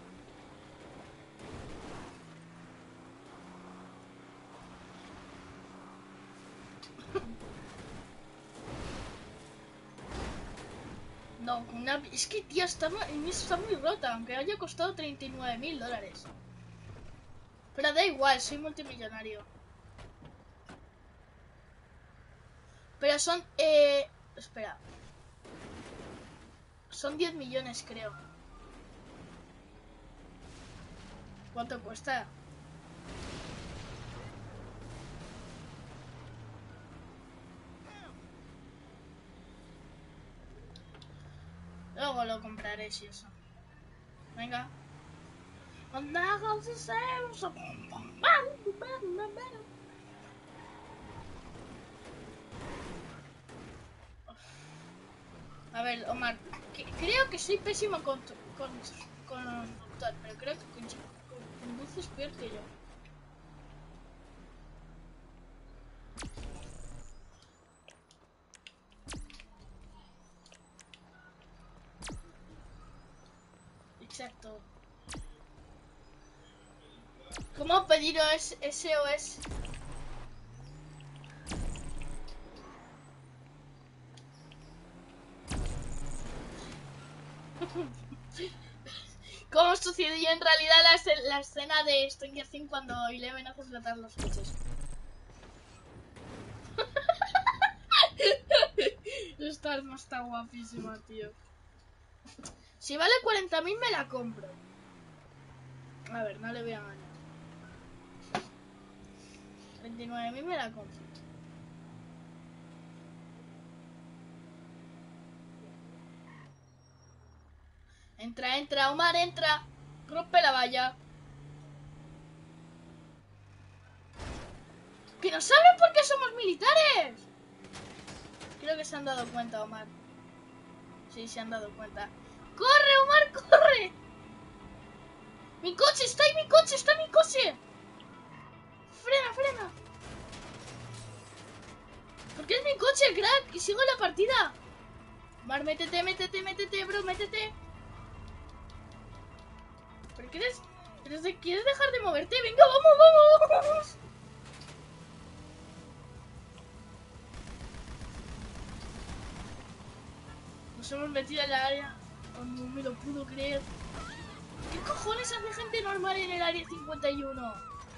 No, una... es que, tía, está muy rota, aunque haya costado $39.000. Pero da igual, soy multimillonario. Pero son, espera. Son 10 millones, creo. ¿Cuánto cuesta? Luego lo compraré si eso. Venga. A ver, Omar, creo que soy pésimo con conductor, pero creo que conduces peor que yo. Exacto. ¿Cómo pediros SOS? ¿Cómo sucedió en realidad la escena de Stranger Things cuando Eleven hace flotar los coches? Esta arma está guapísima, tío. Si vale 40.000 me la compro. A ver, no le voy a ganar. 39.000 me la compro. Entra, Omar, entra. Rompe la valla. ¡Que no saben por qué somos militares! Creo que se han dado cuenta, Omar. Sí, se han dado cuenta. ¡Corre, Omar, corre! ¡Mi coche! ¡Está ahí mi coche! ¡Está mi coche! ¡Frena! Porque es mi coche, crack. Y sigo la partida. Omar, métete, bro, métete. ¿Pero quieres dejar de moverte? Venga, vamos. Nos hemos metido en la área. Oh, no me lo puedo creer. ¿Qué cojones hace gente normal en el área 51?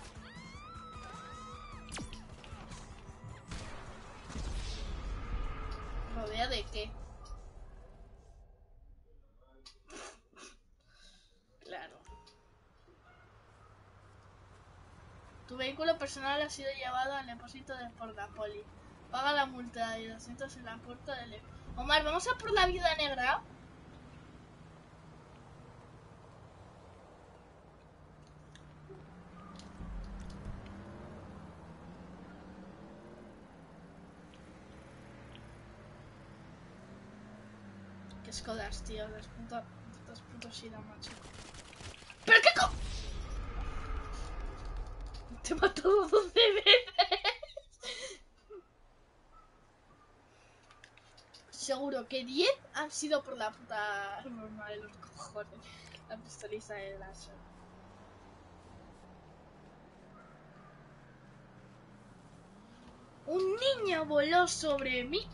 ¿Rodea de qué? Claro. Tu vehículo personal ha sido llevado al depósito de Portapoli. Paga la multa de 200 en la puerta del... Omar, ¿vamos a por la Viuda Negra? Qué escodas, tío. Los putos ida, macho. ¿Pero qué co...? Te he matado 12 veces. Seguro que 10 han sido por la puta arma de los cojones. La pistoliza de láser. Un niño voló sobre mí.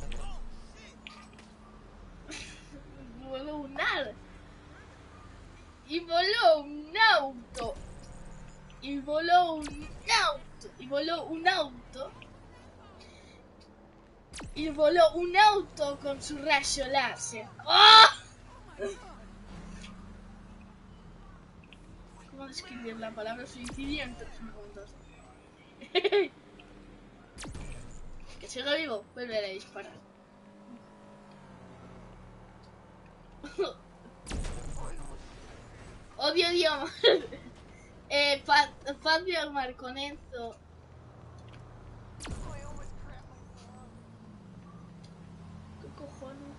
Voló un ar. Y voló un auto. Y voló un auto. Y voló un auto. Y voló un auto con su rayo láser. ¡Oh! ¿Cómo describir la palabra suicidio en 3 segundos? Que siga vivo, vuelve a disparar. Odio idiomas. Fabio Marconenzo. ¿Qué cojones?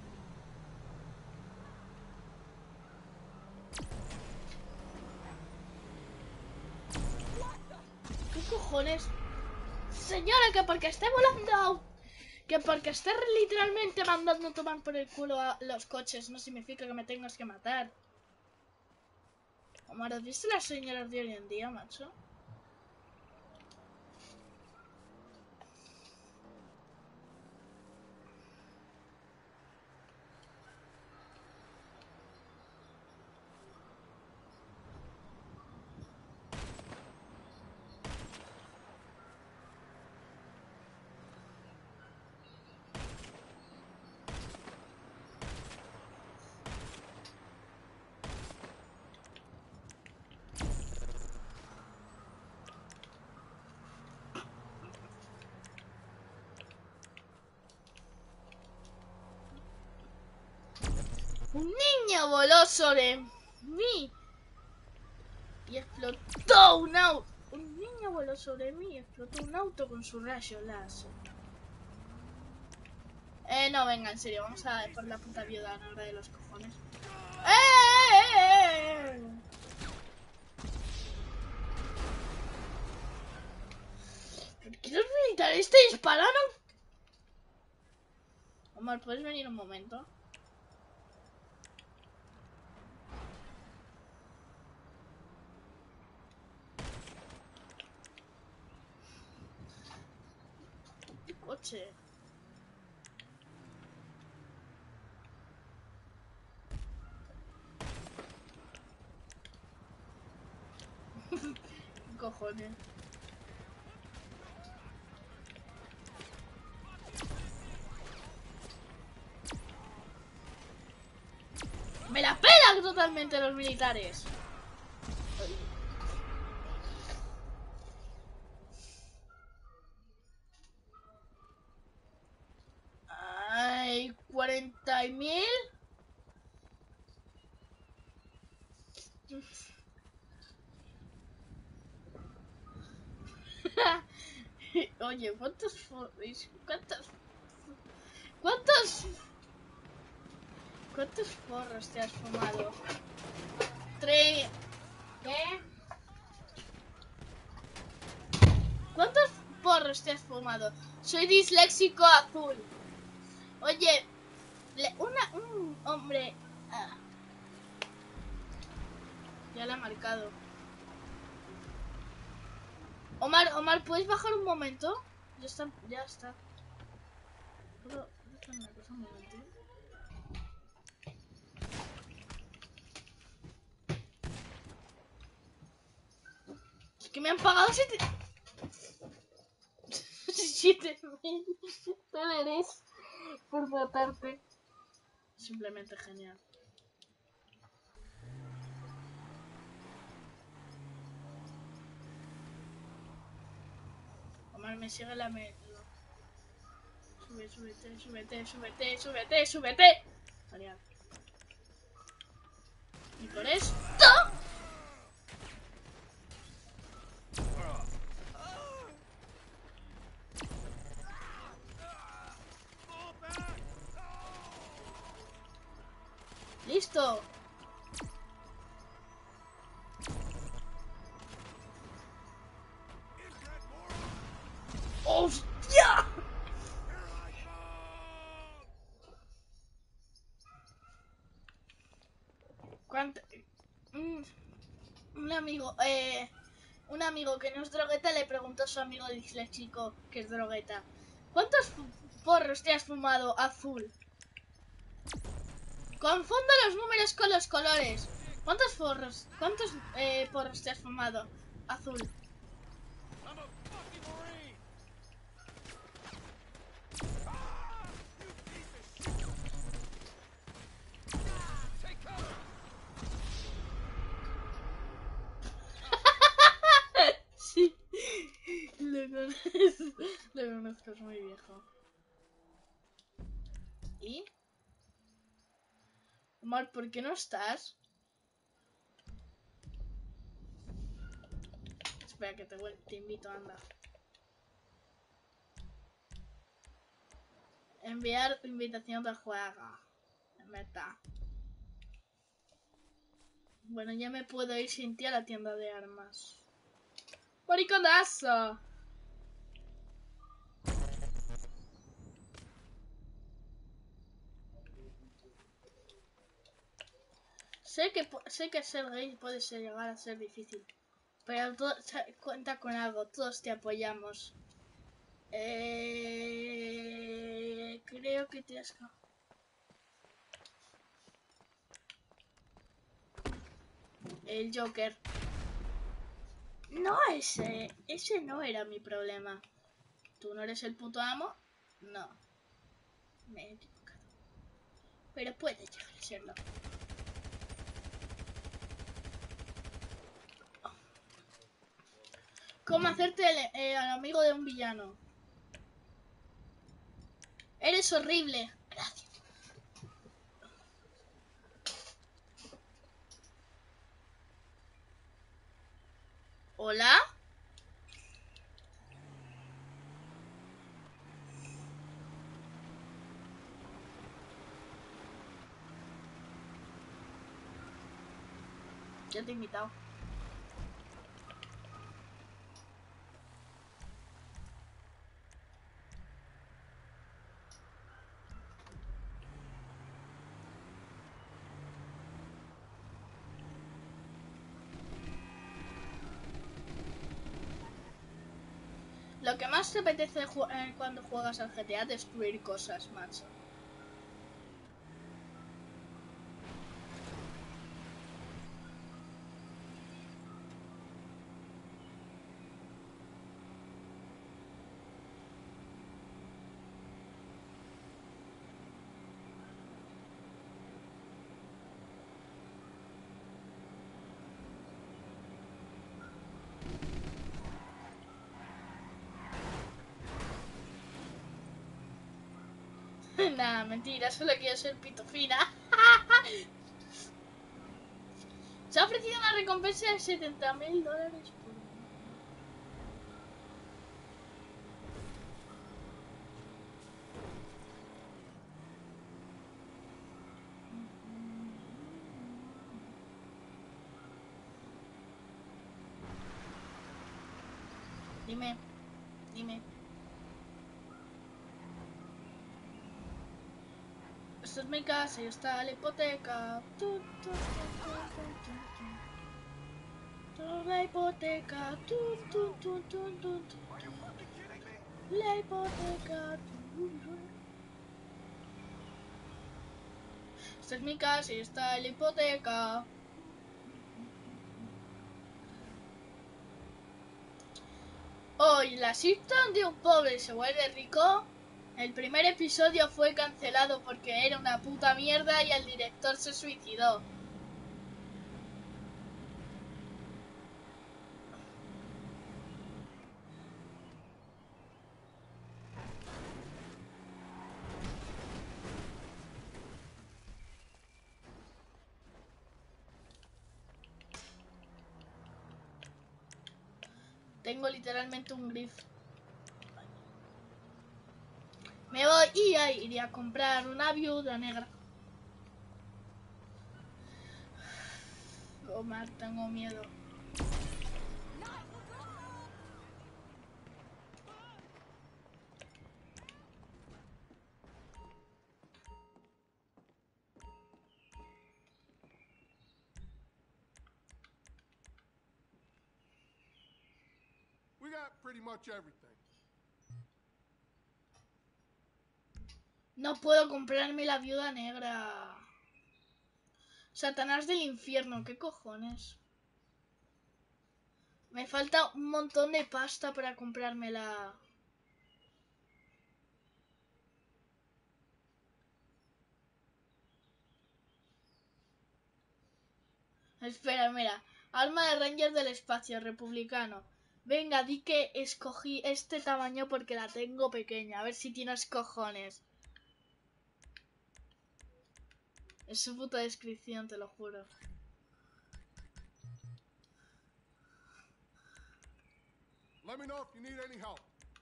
¿Qué cojones? Señora, que porque esté volando, que porque esté literalmente mandando a tomar por el culo a los coches, no significa que me tengas que matar. Omar, ¿has visto las señoras de hoy en día, macho? Un niño voló sobre mí y explotó un auto. Un niño voló sobre mí y explotó un auto con su rayo láser. No, venga, en serio, vamos a por la puta viuda negra de los cojones. ¿Por qué los militares te dispararon? Omar, ¿puedes venir un momento? Coche. ¿Qué cojones? ¡Me la pelan totalmente los militares! Ay, 40.000. Oye, ¿cuántos forros te has fumado? 3. ¿Qué? ¿Cuántos porros te has fumado? Soy disléxico azul. Oye, un hombre... ya la ha marcado. Omar, ¿puedes bajar un momento? Ya está. ¿Puedo hacer una cosa un momento? Es que me han pagado 7.000 dólares por matarte. Simplemente genial. Omar, me sigue la súbete. Genial. Y por esto... ¡Listo! ¡Hostia! Un amigo que no es drogueta le preguntó a su amigo disléxico que es drogueta: ¿cuántos porros te has fumado, azul? Confundo los números con los colores. ¿Cuántos porros te has fumado, azul? es muy viejo. ¿Y? Omar, ¿por qué no estás? Espera que te invito, anda. Enviar invitación de juego. Meta. Bueno, ya me puedo ir sin ti a la tienda de armas. ¡Mariconazo! Sé que ser gay puede llegar a ser difícil, pero cuenta con algo, todos te apoyamos. Creo que te has... El Joker. No, ese no era mi problema. ¿Tú no eres el puto amo? No. Me he equivocado. Pero puede llegar a serlo. ¿Cómo hacerte al amigo de un villano? Eres horrible. Gracias. ¿Hola? Ya te he invitado. Lo que más te apetece cuando juegas al GTA es destruir cosas, macho. Nah, mentira, solo quiero ser pitofina. Se ha ofrecido una recompensa de $70.000 por... Dime. Esta es mi casa y está la hipoteca. La hipoteca. La hipoteca. Esta es mi casa y está la hipoteca. Hoy la sitcom de un pobre se vuelve rico. El primer episodio fue cancelado porque era una puta mierda y el director se suicidó. Tengo literalmente un grif. Me voy y iría a comprar una viuda negra. Omar, tengo miedo. We got pretty much everything. No puedo comprarme la viuda negra. Satanás del infierno, ¿qué cojones? Me falta un montón de pasta para comprármela. Espera, mira. Arma de Ranger del espacio, republicano. Venga, di que escogí este tamaño porque la tengo pequeña. A ver si tienes cojones. Es su puta descripción, te lo juro. Let me know if you need any help.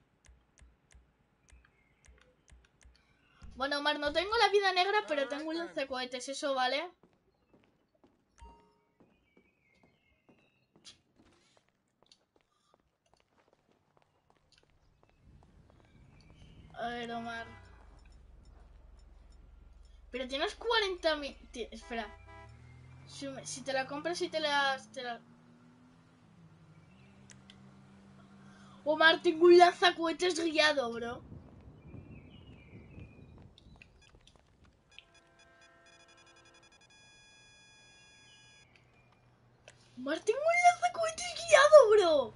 Bueno, Omar, no tengo la vida negra, pero tengo un lanzacohetes, ¿eso vale? A ver, Omar. Pero tienes 40.000... Espera. Si te la compras y te la... Omar, tengo un lanzacohetes guiado, bro. Omar, tengo un lanzacohetes guiado, bro.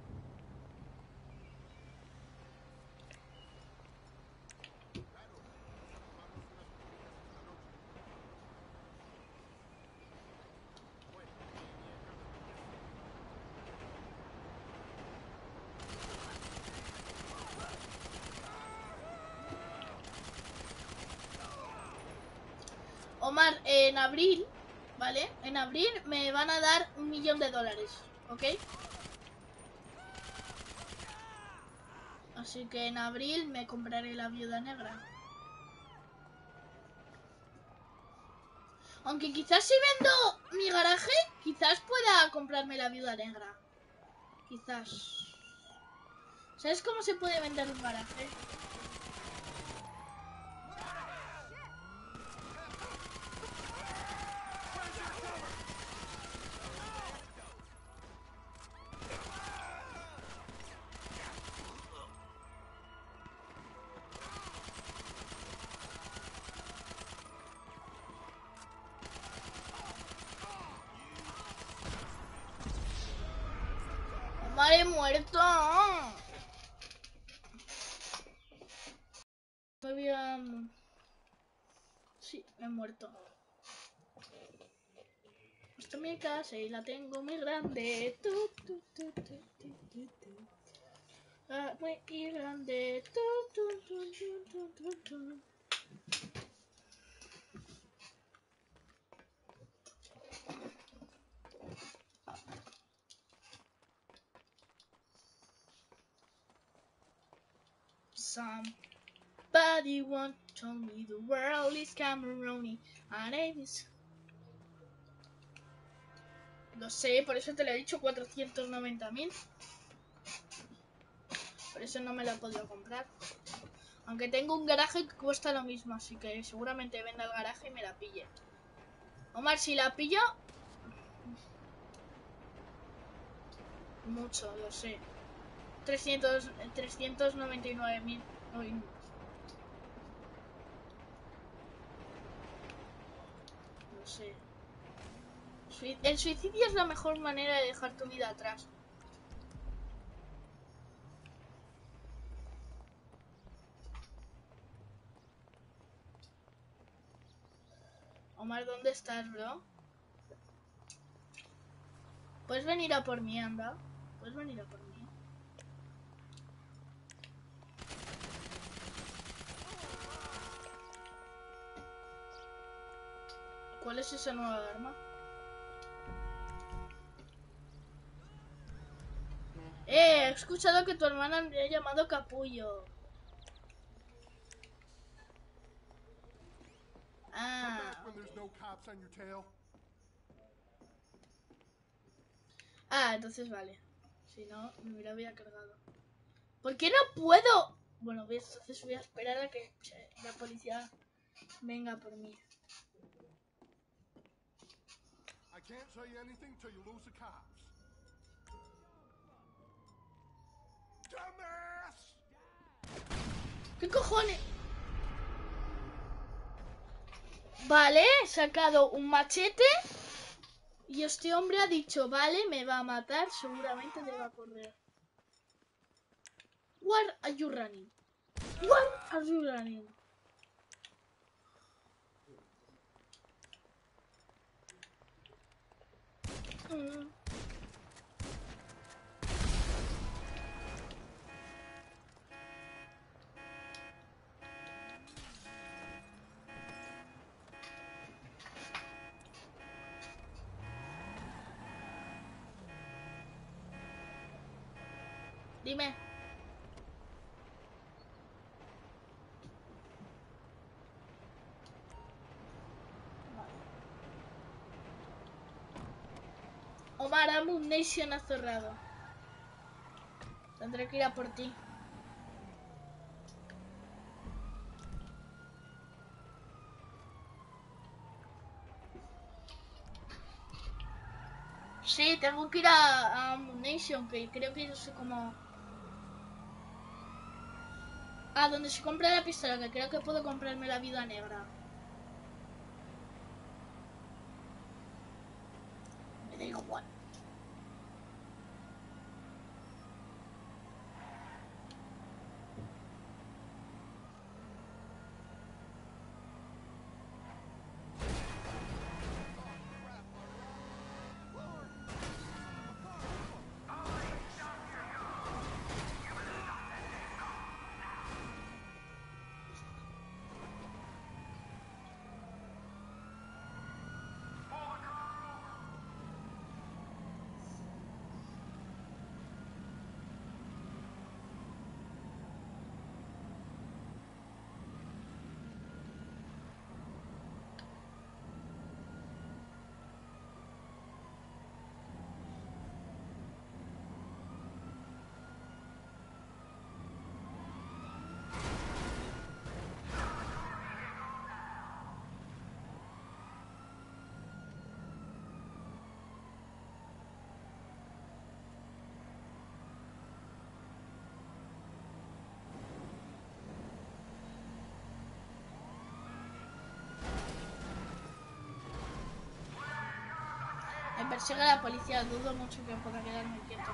Omar, en abril, ¿vale? En abril me van a dar $1.000.000, ¿ok? Así que en abril me compraré la viuda negra. Aunque quizás si vendo mi garaje, quizás pueda comprarme la viuda negra. Quizás. ¿Sabes cómo se puede vender un garaje? Omar, he muerto. Todavía... Sí, he muerto. Esta es mi casa y la tengo muy grande. Muy grande. Somebody once told me the world is Cameroni. My name is... Lo sé, por eso te lo he dicho, 490.000. Por eso no me la he podido comprar. Aunque tengo un garaje que cuesta lo mismo, así que seguramente venda el garaje y me la pille. Omar, si la pillo... Mucho, lo sé. 399.000. No sé. El suicidio es la mejor manera de dejar tu vida atrás. Omar, ¿dónde estás, bro? Puedes venir a por mí, anda. Puedes venir a por mí. ¿Cuál es esa nueva arma? He escuchado que tu hermana me ha llamado capullo. Ah. When there's no cops on your tail. Ah, entonces vale. Si no, me hubiera cargado. ¿Por qué no puedo? Bueno, entonces voy a esperar a que la policía venga por mí. I can't tell you anything till you lose the cops. Dumbass! ¿Qué cojones? Vale, he sacado un machete. Y este hombre ha dicho, vale, me va a matar, seguramente me va a correr. Where are you running? Where are you running? Dime. Omar, Ammunition ha cerrado. Tendré que ir a por ti. Sí, tengo que ir a Ammunition, que creo que yo sé cómo... Ah, donde se compra la pistola, que creo que puedo comprarme la vida negra. Me da igual. Me persigue la policía, dudo mucho que pueda quedarme quieto.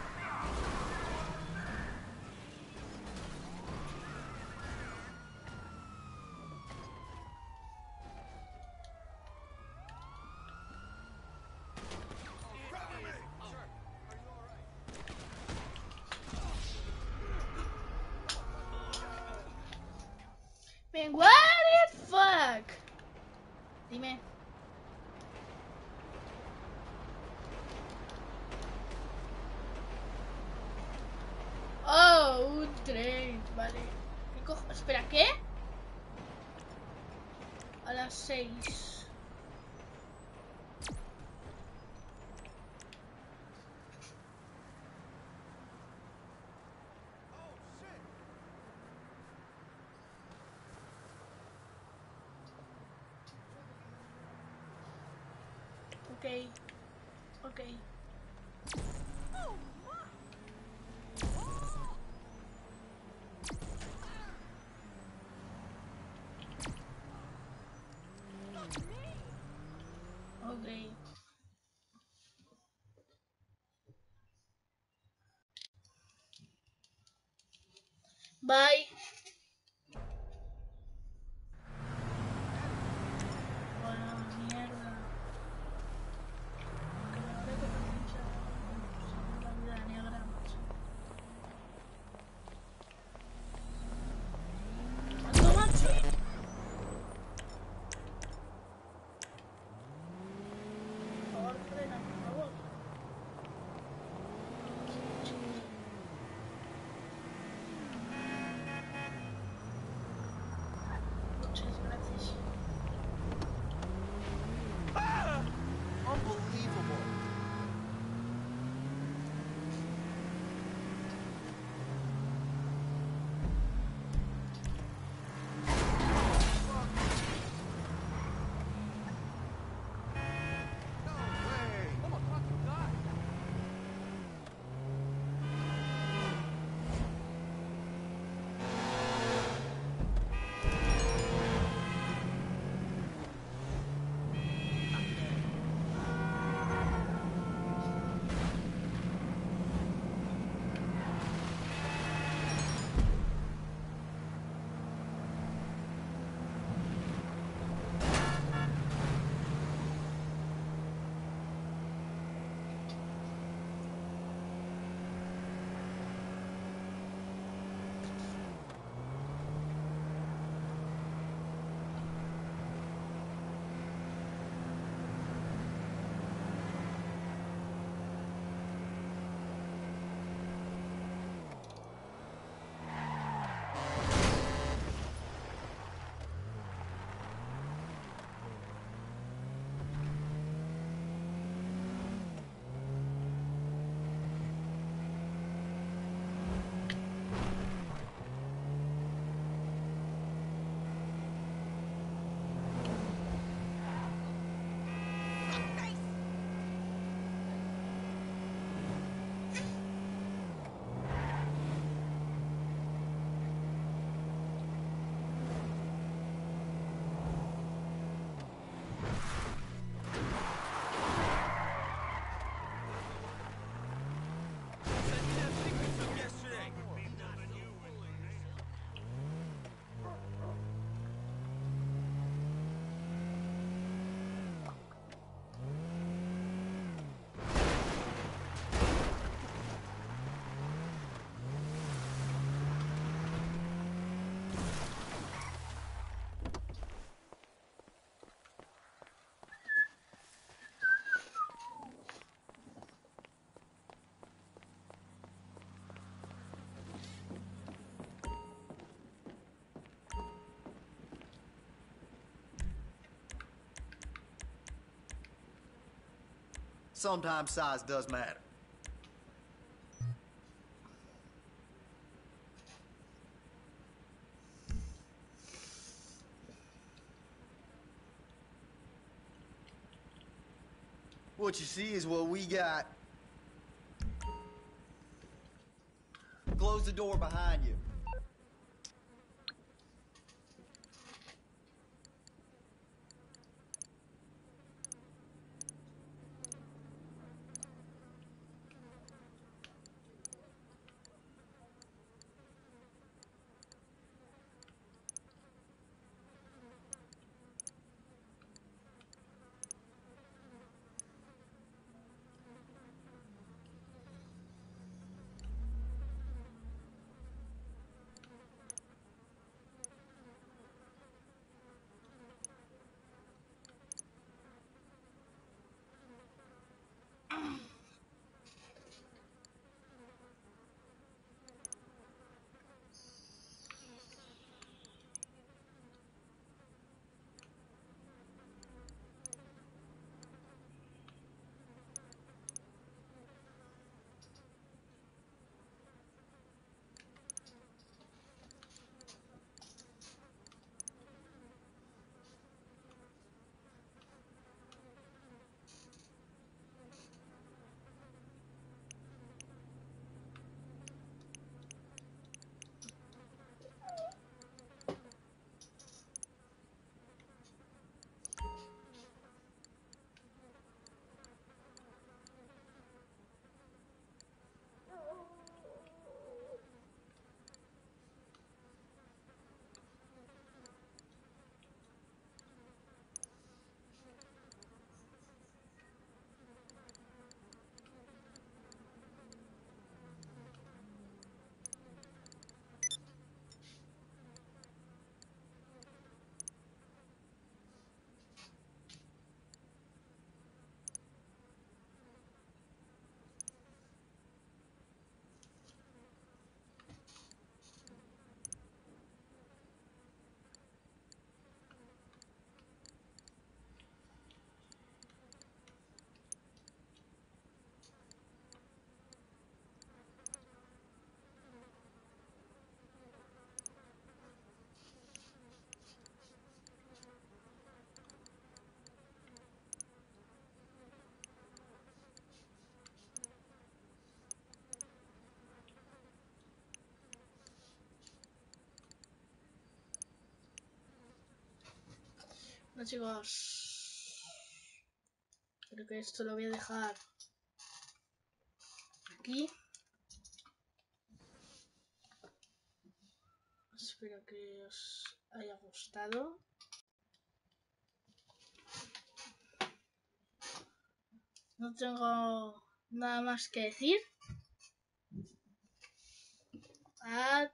Man, what the fuck? Dime. Oh, un tren, vale. ¿Qué cojo? Espera, ¿qué? A las 6. Ok. Ok. Ok. Bye. Bueno, mierda. Que me habré que pensar en la vida negra, macho. ¿Cuánto, macho? Por favor, frena, por favor. Muchas gracias. Unbelievable. Sometimes size does matter. What you see is what we got. Close the door behind you. Bueno, chicos, creo que esto lo voy a dejar aquí. Espero que os haya gustado. No tengo nada más que decir. Adiós.